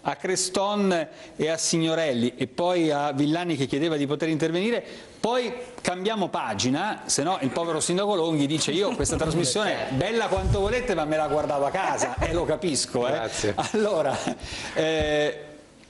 a Creston e a Signorelli e poi a Villani che chiedeva di poter intervenire, poi cambiamo pagina, se no il povero sindaco Longhi dice io questa trasmissione bella quanto volete ma me la guardavo a casa e eh, lo capisco. Eh. Grazie. Allora, eh,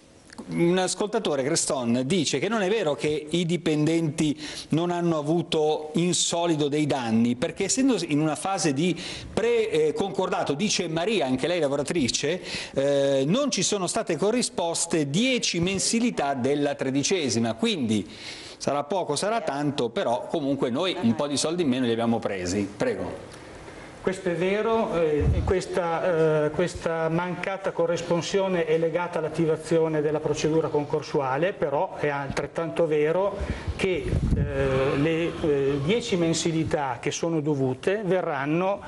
un ascoltatore, Creston, dice che non è vero che i dipendenti non hanno avuto in solido dei danni, perché essendo in una fase di pre-concordato, dice Maria, anche lei lavoratrice, eh, non ci sono state corrisposte dieci mensilità della tredicesima, quindi sarà poco, sarà tanto, però comunque noi un po' di soldi in meno li abbiamo presi. Prego. Questo è vero, eh, questa, eh, questa mancata corresponsione è legata all'attivazione della procedura concorsuale, però è altrettanto vero che eh, le eh, dieci mensilità che sono dovute verranno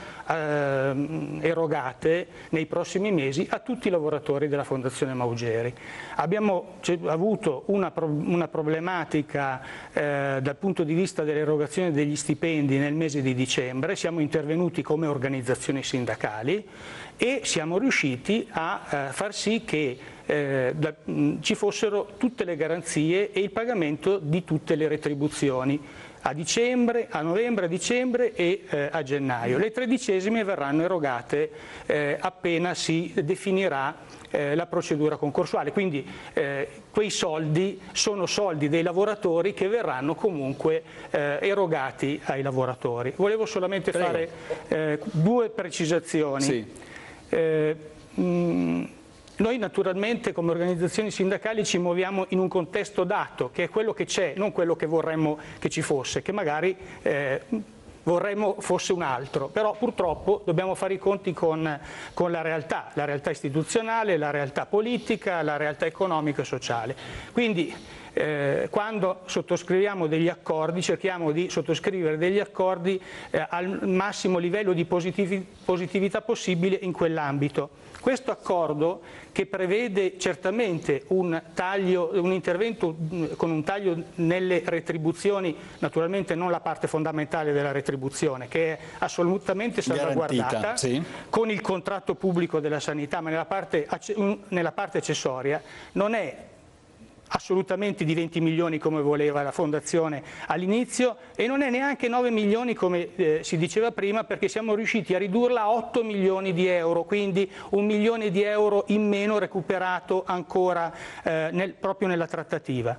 eh, erogate nei prossimi mesi a tutti i lavoratori della Fondazione Maugeri. Abbiamo avuto una, pro una problematica eh, dal punto di vista dell'erogazione degli stipendi nel mese di dicembre, siamo intervenuti come organizzazioni sindacali e siamo riusciti a eh, far sì che eh, da, mh, ci fossero tutte le garanzie e il pagamento di tutte le retribuzioni a dicembre, a novembre, a dicembre e eh, a gennaio. Le tredicesime verranno erogate eh, appena si definirà eh, la procedura concorsuale, quindi eh, quei soldi sono soldi dei lavoratori che verranno comunque eh, erogati ai lavoratori. Volevo solamente Prego. fare eh, due precisazioni. Sì. Eh, mh, Noi naturalmente come organizzazioni sindacali ci muoviamo in un contesto dato, che è quello che c'è, non quello che vorremmo che ci fosse, che magari eh, vorremmo fosse un altro, però purtroppo dobbiamo fare i conti con, con la realtà, la realtà istituzionale, la realtà politica, la realtà economica e sociale. Quindi Eh, quando sottoscriviamo degli accordi cerchiamo di sottoscrivere degli accordi eh, al massimo livello di positivi, positività possibile in quell'ambito. Questo accordo, che prevede certamente un, taglio, un intervento con un taglio nelle retribuzioni, naturalmente non la parte fondamentale della retribuzione, che è assolutamente salvaguardata, sì, con il contratto pubblico della sanità, ma nella parte, nella parte accessoria non è assolutamente di venti milioni come voleva la Fondazione all'inizio e non è neanche nove milioni come eh, si diceva prima, perché siamo riusciti a ridurla a otto milioni di euro, quindi un milione di euro in meno recuperato ancora eh, nel, proprio nella trattativa.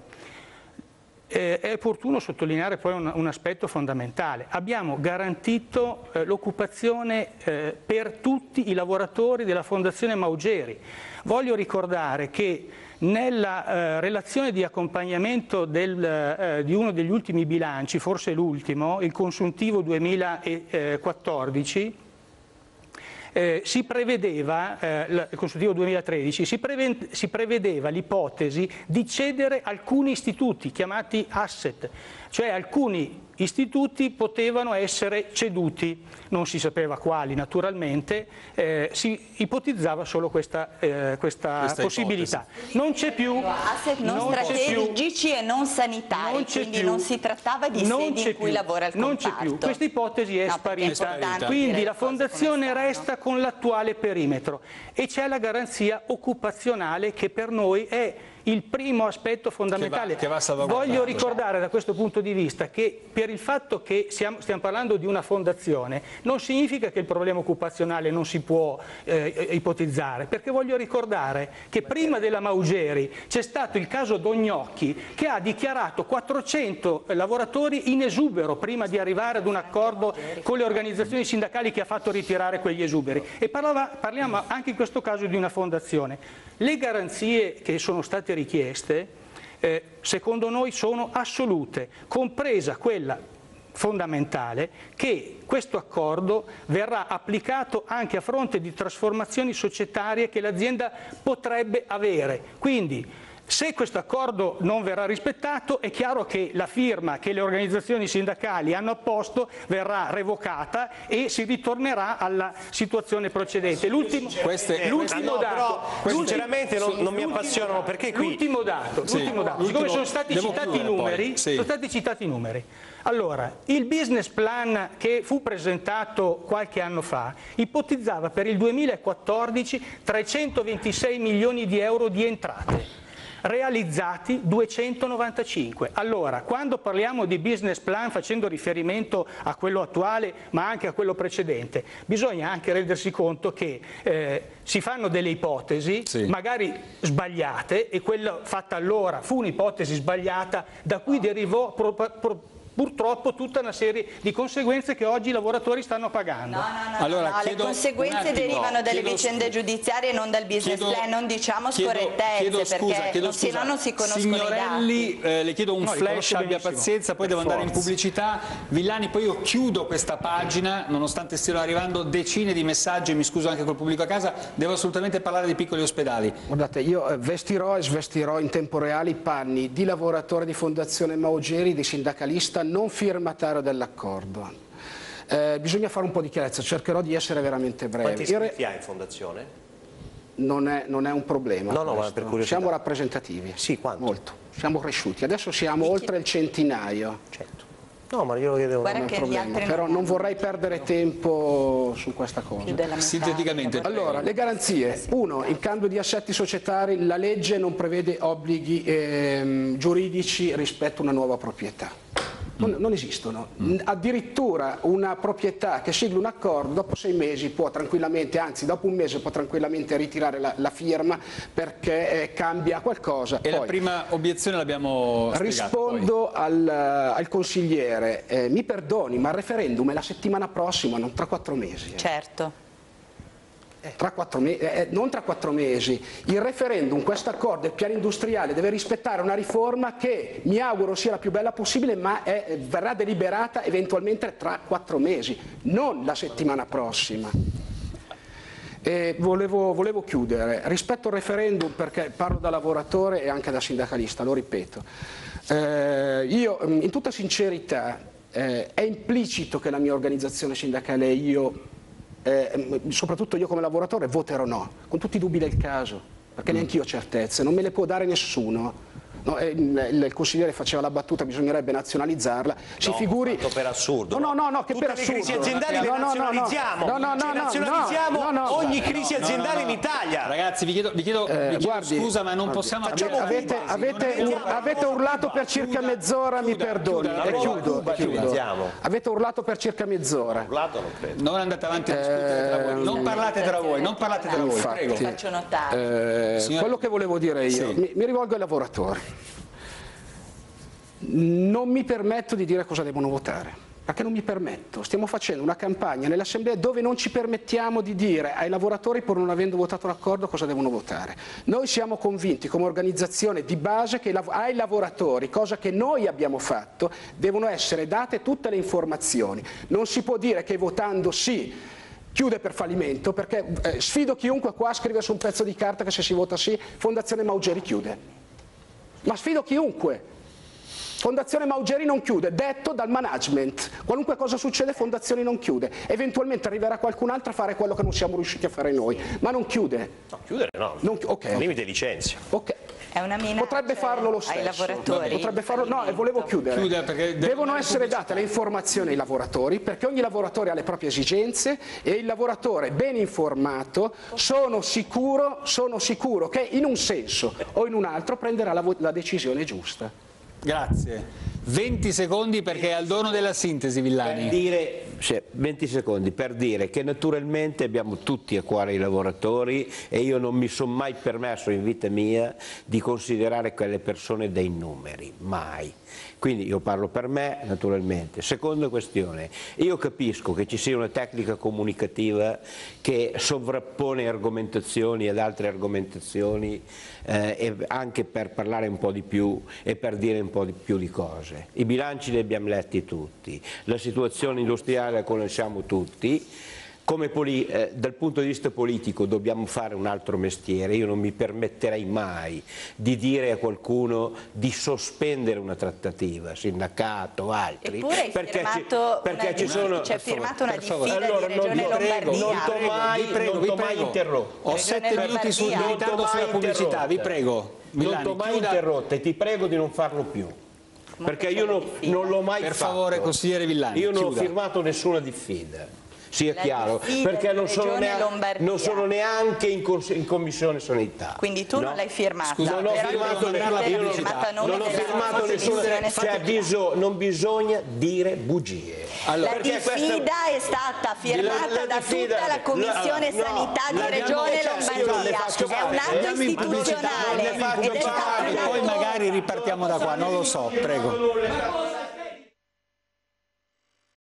Eh, è opportuno sottolineare poi un, un aspetto fondamentale. Abbiamo garantito eh, l'occupazione eh, per tutti i lavoratori della Fondazione Maugeri. Voglio ricordare che nella eh, relazione di accompagnamento del, eh, di uno degli ultimi bilanci, forse l'ultimo, il consuntivo duemilaquattordici, eh, si prevedeva, eh, il consuntivo duemilatredici, si, preve, si prevedeva l'ipotesi di cedere alcuni istituti chiamati asset, cioè alcuni istituti potevano essere ceduti, non si sapeva quali naturalmente, eh, si ipotizzava solo questa, eh, questa, questa possibilità. Ipotesi. Non c'è più. Asset non, non strategici e non sanitari, non quindi più. non si trattava di sedi in cui più. lavora il comparto. Non c'è più, questa ipotesi è no, sparita, è sparita. Quindi la Fondazione resta con l'attuale perimetro e c'è la garanzia occupazionale che per noi è il primo aspetto fondamentale. Che va, che va Voglio ricordare da questo punto di vista che per il fatto che siamo, stiamo parlando di una fondazione non significa che il problema occupazionale non si può eh, ipotizzare, perché voglio ricordare che prima della Maugeri c'è stato il caso Dognocchi che ha dichiarato quattrocento lavoratori in esubero prima di arrivare ad un accordo con le organizzazioni sindacali che ha fatto ritirare quegli esuberi, e parlava, parliamo anche in questo caso di una fondazione. Le garanzie che sono state richieste eh, secondo noi sono assolute, compresa quella fondamentale che questo accordo verrà applicato anche a fronte di trasformazioni societarie che l'azienda potrebbe avere. Quindi Se questo accordo non verrà rispettato, è chiaro che la firma che le organizzazioni sindacali hanno apposto verrà revocata e si ritornerà alla situazione precedente. L'ultimo dato, sinceramente non, non mi appassionano, perché qui l'ultimo dato, sì, l'ultimo dato, siccome sono stati citati i numeri, sì. sono stati citati i numeri. Allora, il business plan che fu presentato qualche anno fa ipotizzava per il duemilaquattordici trecentoventisei milioni di euro di entrate. Realizzati duecentonovantacinque. Allora, quando parliamo di business plan facendo riferimento a quello attuale ma anche a quello precedente, bisogna anche rendersi conto che eh, si fanno delle ipotesi, sì. magari sbagliate, e quella fatta allora fu un'ipotesi sbagliata da cui derivò pro, pro, purtroppo tutta una serie di conseguenze che oggi i lavoratori stanno pagando. No, no, no, allora, no, no. Le conseguenze derivano dalle vicende giudiziarie e non dal business chiedo, plan, non diciamo scorrettezze, chiedo scusa, perché non, se no non si conoscono Signorelli, i dati. Eh, le chiedo un no, flash, abbia pazienza, poi devo forza. andare in pubblicità. Villani, poi io chiudo questa pagina, nonostante stiano arrivando decine di messaggi, mi scuso anche col pubblico a casa, devo assolutamente parlare di piccoli ospedali. Guardate, io vestirò e svestirò in tempo reale i panni di lavoratore di Fondazione Maugeri, di sindacalista, non firmatario dell'accordo. Eh, bisogna fare un po' di chiarezza, cercherò di essere veramente breve. Quanti iscritti ha in fondazione? Non è, non è un problema. No, no, ma per curiosità. Siamo rappresentativi. Sì, quanto? Molto. Siamo cresciuti. Adesso siamo oltre il centinaio. Certo. No, ma io lo chiedevo. Guarda non che gli altri Però non vorrei perdere tempo su questa cosa. Sinteticamente. Allora, le garanzie. Uno, in cambio di assetti societari la legge non prevede obblighi ehm, giuridici rispetto a una nuova proprietà. Non, non esistono. Mm. Addirittura una proprietà che sigla un accordo dopo sei mesi può tranquillamente, anzi dopo un mese può tranquillamente ritirare la, la firma perché eh, cambia qualcosa. E poi, la prima obiezione l'abbiamo spiegata. Rispondo al, al consigliere, eh, mi perdoni, ma il referendum è la settimana prossima, non tra quattro mesi. Eh. Certo. Tra quattro mesi, eh, non tra quattro mesi, il referendum, questo accordo, il piano industriale deve rispettare una riforma che mi auguro sia la più bella possibile, ma è, verrà deliberata eventualmente tra quattro mesi, non la settimana prossima. E volevo, volevo chiudere, rispetto al referendum, perché parlo da lavoratore e anche da sindacalista, lo ripeto, eh, io in tutta sincerità eh, è implicito che la mia organizzazione sindacale e io Eh, soprattutto io come lavoratore voterò no, con tutti i dubbi del caso, perché mm. neanche io ho certezze, non me le può dare nessuno. No, eh, il, il consigliere faceva la battuta, bisognerebbe nazionalizzarla. Si no, figuri. per assurdo. No, no, no, no che Tutte per assurdo. le crisi aziendali no, le no, nazionalizziamo. No, no, no, le nazionalizziamo no, no, ogni no, crisi no, aziendale no, no, no. in Italia. Ragazzi, vi chiedo, vi chiedo, eh, vi chiedo guardi, scusa, ma non guardi, possiamo... Facciamo avete, avete, un, avete urlato per circa mezz'ora, mi perdoni. Chiuda, e chiuda, chiudo, chiuda, chiudo. chiuda. Avete urlato per circa mezz'ora. Urlato non credo. Non andate avanti a discutere tra voi. Non parlate tra voi, non parlate tra voi, prego. Faccio notare. Eh, Signor... Quello che volevo dire io, sì. mi, mi rivolgo ai lavoratori. Non mi permetto di dire cosa devono votare, perché non mi permetto. Stiamo facendo una campagna nell'Assemblea dove non ci permettiamo di dire ai lavoratori, pur non avendo votato l'accordo, cosa devono votare. Noi siamo convinti come organizzazione di base che ai lavoratori, cosa che noi abbiamo fatto, devono essere date tutte le informazioni. Non si può dire che votando sì chiude per fallimento, perché eh, sfido chiunque qua a scrivere su un pezzo di carta che se si vota sì, Fondazione Maugeri chiude. Ma sfido chiunque. Fondazione Maugeri non chiude, detto dal management. Qualunque cosa succede, Fondazione non chiude. Eventualmente arriverà qualcun altro a fare quello che non siamo riusciti a fare noi, ma non chiude. No, chiudere no. Non, okay. Limite licenzia. Ok. È una minaccia potrebbe farlo lo stesso. ai lavoratori. Potrebbe farlo, no, e volevo chiudere. Chiude perché devono essere date le informazioni ai lavoratori, perché ogni lavoratore ha le proprie esigenze e il lavoratore ben informato, sono sicuro, sono sicuro che in un senso o in un altro prenderà la, la decisione giusta. Grazie. venti secondi perché è al dono della sintesi, Villani. Per dire, cioè, venti secondi per dire che naturalmente abbiamo tutti a cuore i lavoratori e io non mi sono mai permesso in vita mia di considerare quelle persone dei numeri, mai. Quindi io parlo per me naturalmente. Seconda questione, io capisco che ci sia una tecnica comunicativa che sovrappone argomentazioni ad altre argomentazioni eh, e anche per parlare un po' di più e per dire un po' di più di cose. I bilanci li abbiamo letti tutti, la situazione industriale la conosciamo tutti. come poli, eh, dal punto di vista politico dobbiamo fare un altro mestiere. Io non mi permetterei mai di dire a qualcuno di sospendere una trattativa, sindacato, altri. Eppure perché firmato ci, perché una, ci sono, c'è firmata una diffida allora, di Regione non, Lombardia. Non t'ho mai, vi prego, non vi t'ho mai prego. interrotto. Ho sette Regione minuti sul Lombardia. ritardo Non t'ho sulla mai pubblicità, vi interrotta. prego. Non Villani, t'ho mai chiuda. interrotta e ti prego di non farlo più. Perché io non, non l'ho mai Per fatto. favore, consigliere Villani, Io non chiuda. ho firmato nessuna diffida. Sia La chiaro, diffida perché di non sono, Regione neanche, Lombardia. non sono neanche in, cons- in commissione sanità. Quindi tu No? non l'hai firmata, Scusa, Non ho però firmato, il ne- Presidente io l'ha non, firmata a nome non ho della firmato nessuna, Commissione cioè sanità. biso- non bisogna dire bugie. Allora, La perché questa- diffida è stata firmata La- la da diffida- tutta la Commissione no, Sanità di la- Regione cioè, sì, io non le Lombardia, faccio è un fare, atto eh? istituzionale Non ne faccio ed è stato fare. E poi magari ripartiamo da qua, non lo so, prego.